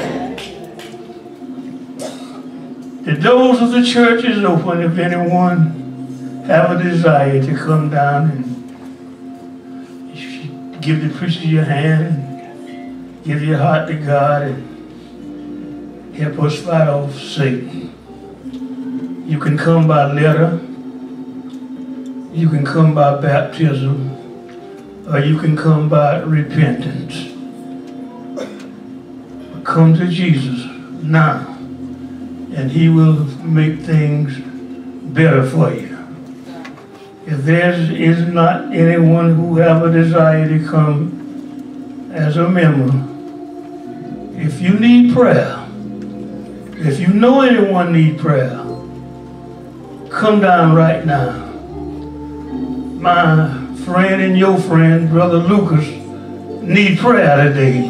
The doors of the church is open if anyone have a desire to come down and give the preacher your hand and give your heart to God and help us fight off Satan. You can come by letter, you can come by baptism, or you can come by repentance. Come to Jesus now, and he will make things better for you. If there is not anyone who have a desire to come as a member, if you need prayer, if you know anyone need prayer, come down right now. My friend and your friend, Brother Lucas, need prayer today.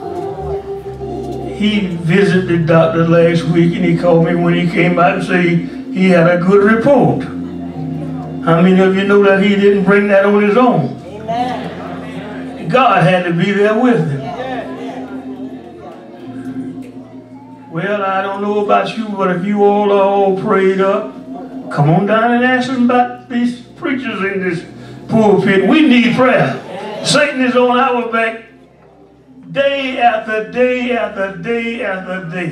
He visited the doctor last week and he called me when he came out and said he had a good report. How many of you know that he didn't bring that on his own? Amen. God had to be there with him. Well, I don't know about you, but if you all are all prayed up, come on down and ask them about these preachers in this pulpit. We need prayer. Satan is on our back day after day after day after day.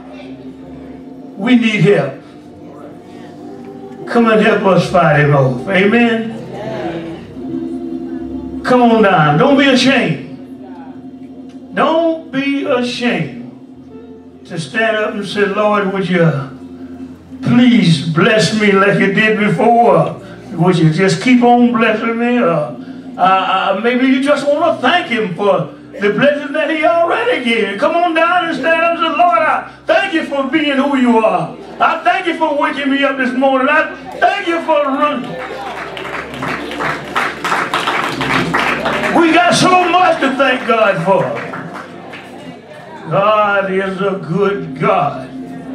We need help. Come and help us fight him off. Amen. Come on down. Don't be ashamed. Don't be ashamed to stand up and say, Lord, would you please bless me like you did before? Would you just keep on blessing me? Maybe you just want to thank him for the blessing that he already gave you. Come on down and stand up and say, Lord, I thank you for being who you are. I thank you for waking me up this morning. I thank you for running. We got so much to thank God for. God is a good God.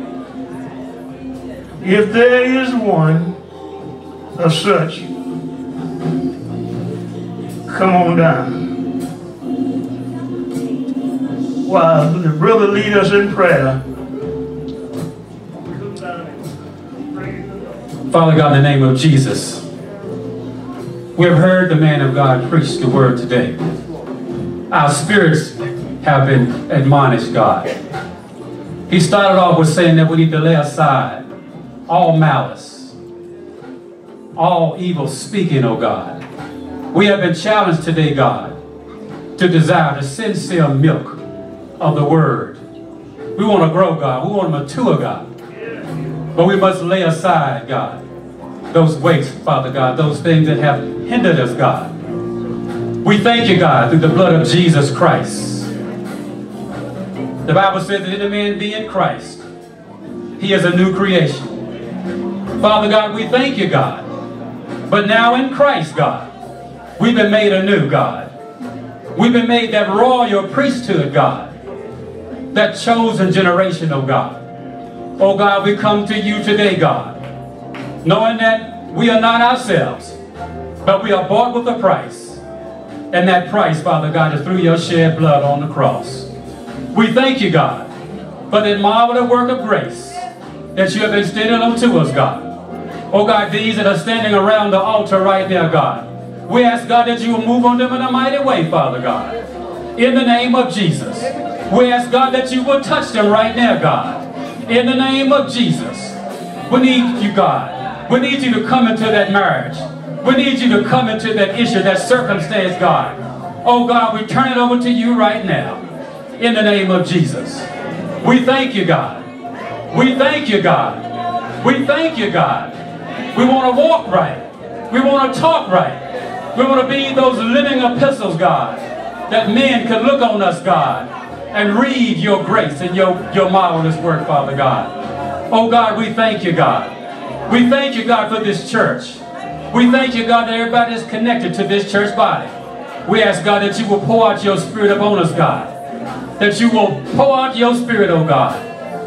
If there is one of such, come on down. While the brother lead us in prayer. Father God, in the name of Jesus, we have heard the man of God preach the word today. Our spirits have been admonished, God. He started off with saying that we need to lay aside all malice, all evil speaking, oh God. We have been challenged today, God, to desire the sincere milk of the word. We want to grow, God. We want to mature, God. But we must lay aside, God, those weights, Father God, those things that have hindered us, God. We thank you, God, through the blood of Jesus Christ. The Bible says that if a man be in Christ, he is a new creation. Father God, we thank you, God. But now in Christ, God, we've been made anew, God. We've been made that royal priesthood, God. That chosen generation, oh God. Oh God, we come to you today, God, knowing that we are not ourselves, but we are bought with a price. And that price, Father God, is through your shed blood on the cross. We thank you, God, for that marvelous work of grace that you have extended unto us, God. Oh God, these that are standing around the altar right now, God, we ask, God, that you will move on them in a mighty way, Father God. In the name of Jesus. We ask, God, that you will touch them right now, God. In the name of Jesus. We need you, God. We need you to come into that marriage. We need you to come into that issue, that circumstance, God. Oh, God, we turn it over to you right now. In the name of Jesus. We thank you, God. We thank you, God. We thank you, God. We want to walk right. We want to talk right. We want to be those living epistles, God, that men can look on us, God, and read your grace and your marvelous work, Father God. Oh God, we thank you, God. We thank you, God, for this church. We thank you, God, that everybody is connected to this church body. We ask, God, that you will pour out your spirit upon us, God. That you will pour out your spirit, oh God.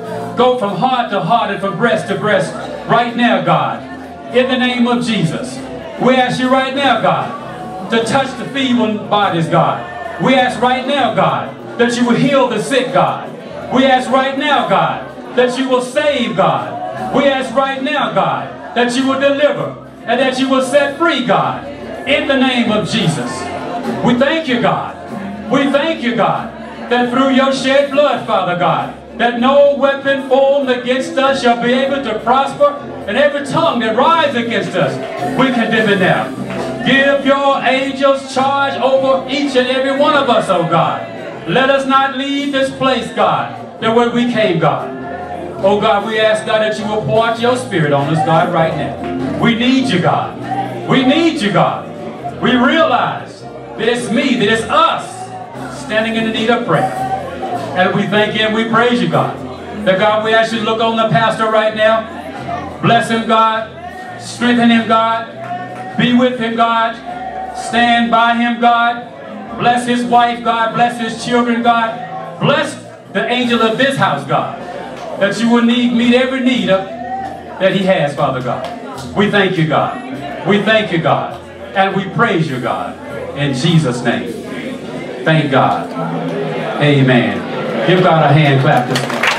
Go from heart to heart and from breast to breast right now, God. In the name of Jesus. We ask you right now, God, to touch the feeble bodies, God. We ask right now, God, that you will heal the sick, God. We ask right now, God, that you will save, God. We ask right now, God, that you will deliver and that you will set free, God, in the name of Jesus. We thank you, God. We thank you, God, that through your shed blood, Father God, that no weapon formed against us shall be able to prosper, and every tongue that rises against us, we condemn it now. Give your angels charge over each and every one of us, oh God. Let us not leave this place, God, the way we came, God. Oh God, we ask, God, that you will pour out your spirit on us, God, right now. We need you, God. We need you, God. We realize that it's me, that it's us, standing in the need of prayer. And we thank you and we praise you, God. That, God, we ask you to look on the pastor right now. Bless him, God. Strengthen him, God. Be with him, God. Stand by him, God. Bless his wife, God. Bless his children, God. Bless the angel of this house, God. That you will meet every need that he has, Father God. We thank you, God. We thank you, God. And we praise you, God. In Jesus' name. Thank God. Amen. Give God a hand clap this morning.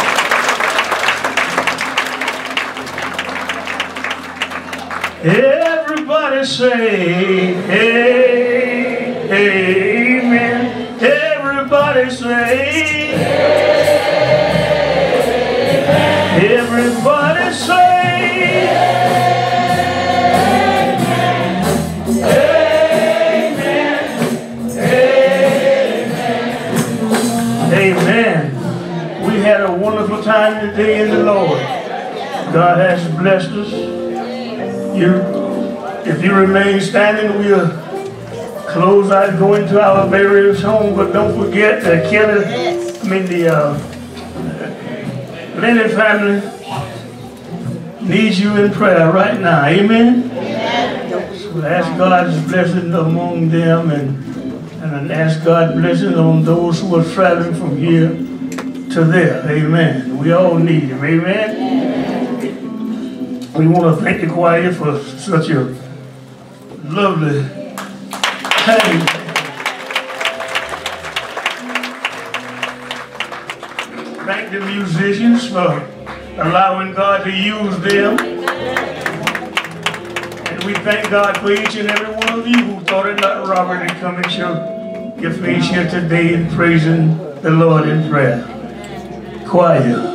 Everybody say, hey. Amen. Everybody say, everybody say, amen. Amen. Amen. We had a wonderful time today in the Lord. God has blessed us. If you remain standing, we'll close out, go into our various homes, but don't forget that the Lenny family needs you in prayer right now. Amen? So ask God's blessing among them and ask God's blessing on those who are traveling from here to there. Amen. We all need Him. Amen? We want to thank the choir for such a lovely time. Thank the musicians for allowing God to use them. And we thank God for each and every one of you who thought it not robbery to come and show your face here today in praising the Lord in prayer. Choir.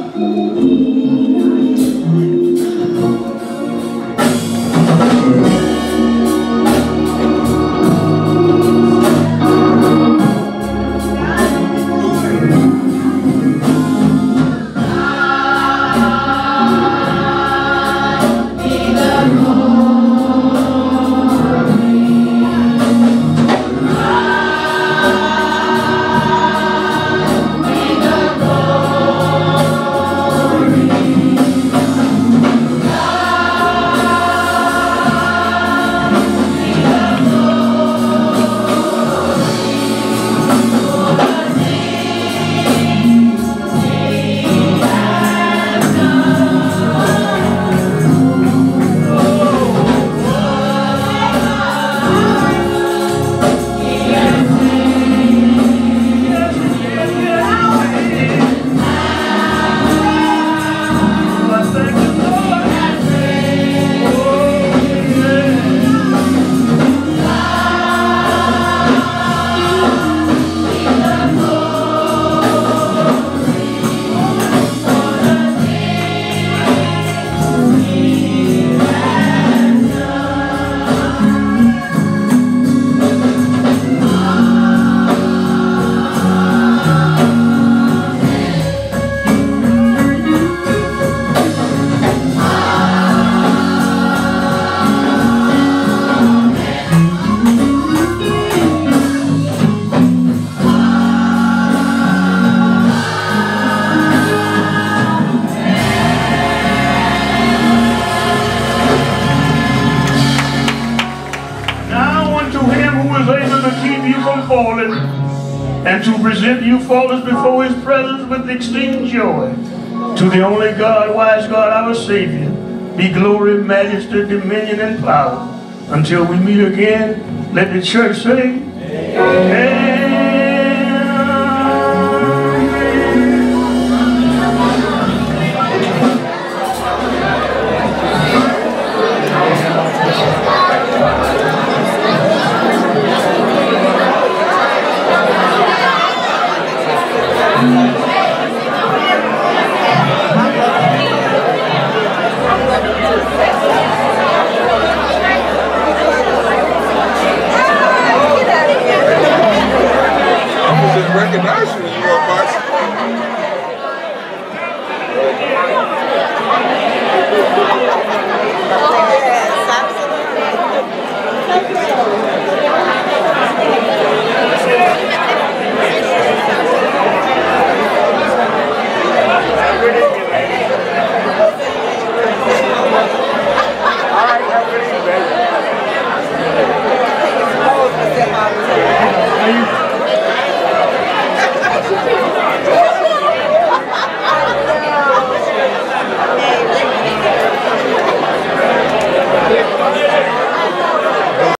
And to present you faultless before His presence with exceeding joy. To the only God, wise God, our Savior, be glory, majesty, dominion, and power. Until we meet again, let the church say, Amen.